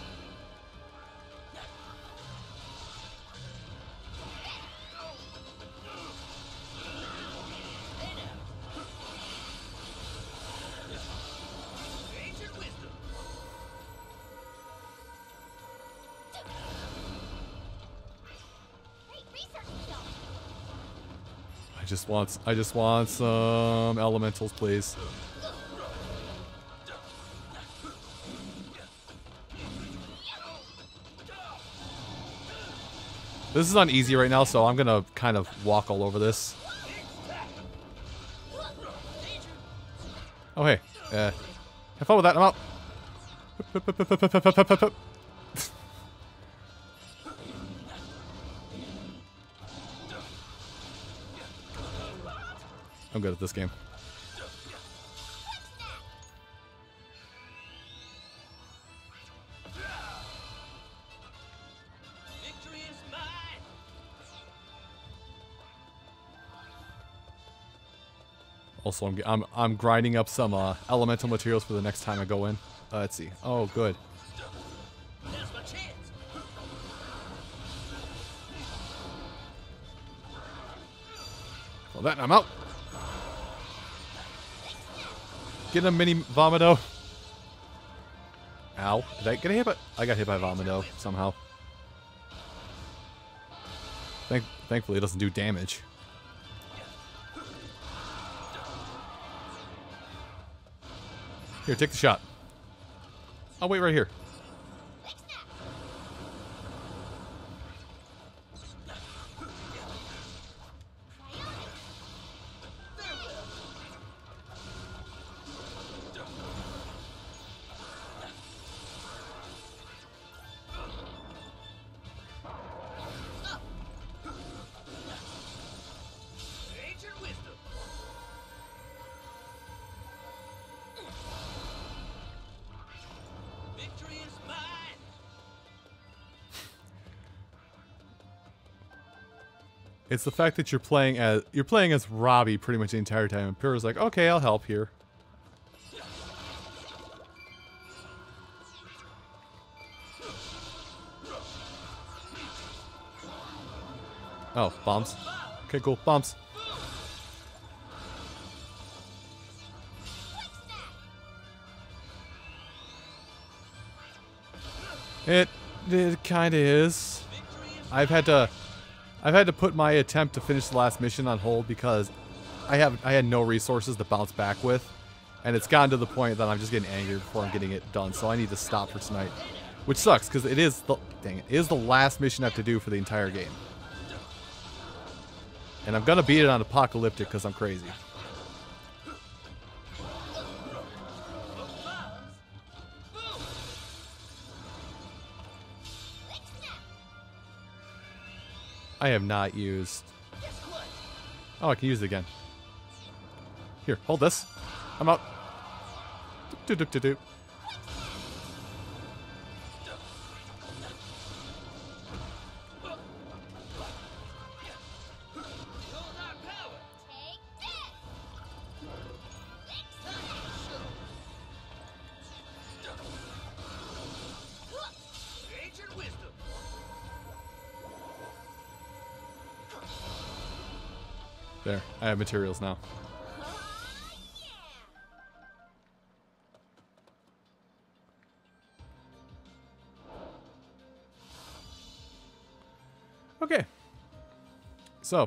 [SPEAKER 1] I just want. I just want some elementals, please. This is on easy right now, so I'm gonna kind of walk all over this. Oh hey, uh, have fun with that. I'm out. I'm good at this game.
[SPEAKER 2] Victory is mine.
[SPEAKER 1] Also, I'm I'm I'm grinding up some uh, elemental materials for the next time I go in. Uh, let's see. Oh, good.
[SPEAKER 2] There's my chance.
[SPEAKER 1] Well, that I'm out. Get a mini Vomito. Ow. Did I get hit by... I got hit by Vomito somehow. Thank, thankfully, it doesn't do damage. Here, take the shot. I'll wait right here.
[SPEAKER 2] Ancient wisdom. Victory is mine.
[SPEAKER 1] It's the fact that you're playing as you're playing as Robbie pretty much the entire time, and Pyrrha's like, okay, I'll help here. Oh, bombs. Okay, cool. Bombs. It it kind of is. I've had to I've had to put my attempt to finish the last mission on hold because I have I had no resources to bounce back with, and it's gotten to the point that I'm just getting angry before I'm getting it done. So I need to stop for tonight, which sucks because it is the dang it, it is the last mission I have to do for the entire game. And I'm gonna beat it on Apocalyptic because I'm crazy. I have not used.
[SPEAKER 2] Guess what?
[SPEAKER 1] Oh, I can use it again. Here, hold this. I'm out. Doop, doop, doop, doop.
[SPEAKER 2] Hold our power.
[SPEAKER 3] Take this! Next time!
[SPEAKER 2] Ancient wisdom.
[SPEAKER 1] There, I have materials now. Okay. So,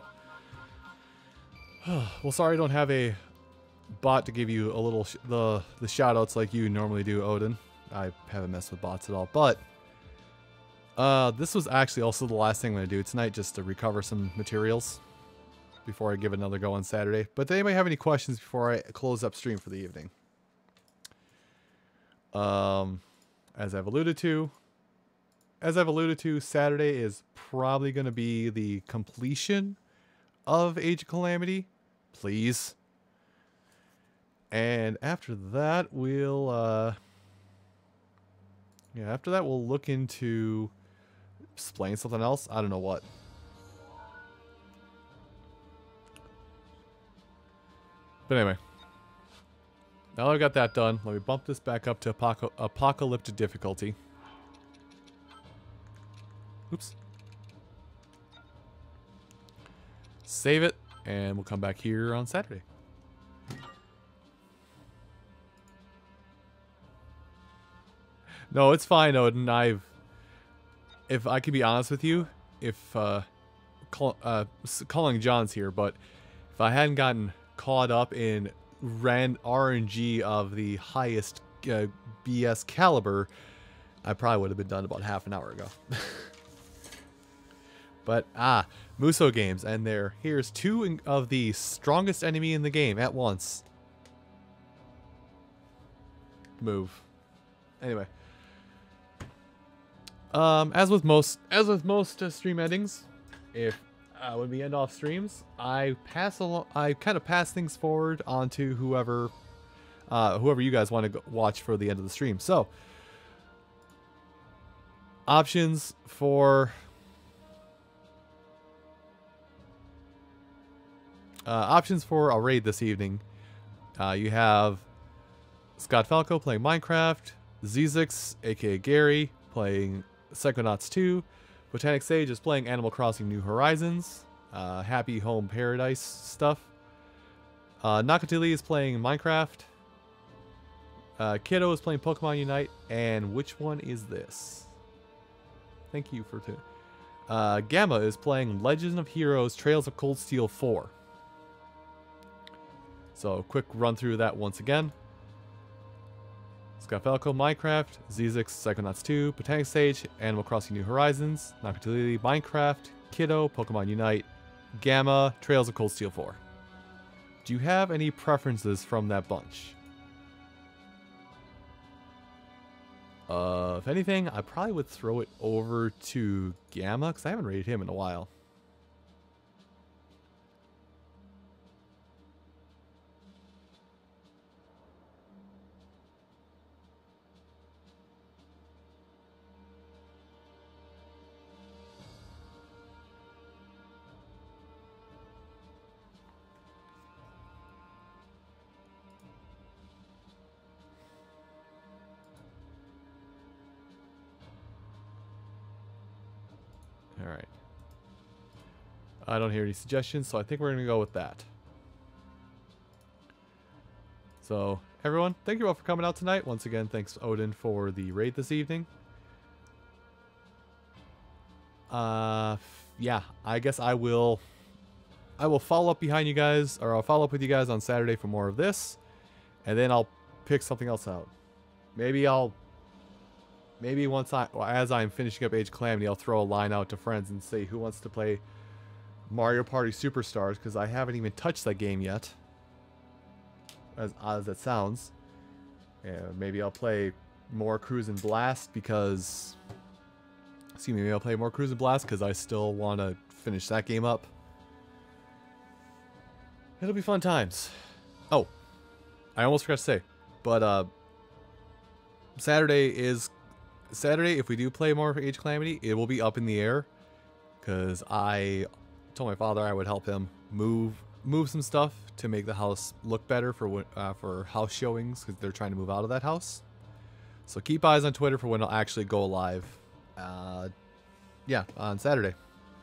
[SPEAKER 1] well, sorry I don't have a bot to give you a little sh the the shout outs like you normally do, Odin. I haven't messed with bots at all, but uh, this was actually also the last thing I'm going to do tonight, just to recover some materials before I give it another go on Saturday. But does anybody have any questions before I close up stream for the evening? Um, as I've alluded to, as I've alluded to, Saturday is probably going to be the completion of Age of Calamity, please. And after that, we'll, uh, yeah, after that, we'll look into playing something else. I don't know what. But anyway, now that I've got that done, let me bump this back up to apoc apocalyptic difficulty. Oops. Save it, and we'll come back here on Saturday. No, it's fine, Odin. I've, if I can be honest with you, if uh, call, uh, calling John's here, but if I hadn't gotten caught up in ran R N G of the highest uh, B S caliber, I probably would have been done about half an hour ago. But, ah, Muso Games, and there, here's two of the strongest enemy in the game at once. Move. Anyway. Um, as with most, as with most uh, stream endings, if, uh, when we end off streams, I pass along, I kind of pass things forward onto whoever, uh, whoever you guys want to go watch for the end of the stream. So, options for... Uh, options for a raid this evening. Uh, you have Scott Falco playing Minecraft, Zezix, aka Gary, playing Psychonauts two, Botanic Sage is playing Animal Crossing New Horizons, uh, Happy Home Paradise stuff. Uh, Nakatili is playing Minecraft. Uh, Kiddo is playing Pokemon Unite, and which one is this? Thank you for tuning. Uh, Gamma is playing Legend of Heroes Trails of Cold Steel four. So, quick run through that once again. Scott Falco, Minecraft, Zezix, Psychonauts two, Botanic Sage, Animal Crossing New Horizons, Nakatili, Minecraft, Kiddo, Pokemon Unite, Gamma, Trails of Cold Steel four. Do you have any preferences from that bunch? Uh, if anything, I probably would throw it over to Gamma, because I haven't rated him in a while. Alright. I don't hear any suggestions, so I think we're going to go with that. So, everyone, thank you all for coming out tonight. Once again, thanks Odin for the raid this evening. Uh, yeah, I guess I will... I will follow up behind you guys, or I'll follow up with you guys on Saturday for more of this. And then I'll pick something else out. Maybe I'll... Maybe once I, well, as I'm finishing up Age of Calamity, I'll throw a line out to friends and say who wants to play Mario Party Superstars, because I haven't even touched that game yet. As odd as that sounds. Yeah, maybe I'll play more Cruise and Blast because... Excuse me, maybe I'll play more Cruise and Blast because I still want to finish that game up. It'll be fun times. Oh, I almost forgot to say, but uh, Saturday is Saturday. If we do play more Age Calamity, it will be up in the air because I told my father I would help him move move some stuff to make the house look better for when- uh, for house showings because they're trying to move out of that house. So keep eyes on Twitter for when it'll actually go live. Uh, yeah, on Saturday.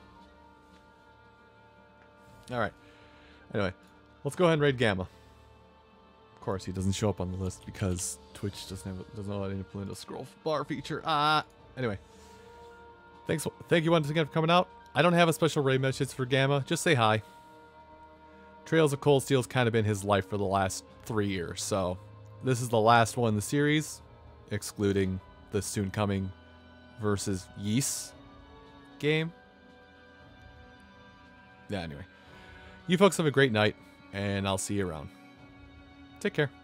[SPEAKER 1] All right. Anyway, let's go ahead and raid Gamma. Of course, he doesn't show up on the list because Twitch doesn't have a, doesn't know how to implement a scroll bar feature. Ah. Anyway, thanks. Thank you once again for coming out. I don't have a special raid message for Gamma. Just say hi. Trails of Cold Steel's kind of been his life for the last three years, so this is the last one in the series, excluding the soon coming versus Ys game. Yeah. Anyway, you folks have a great night, and I'll see you around. Take care.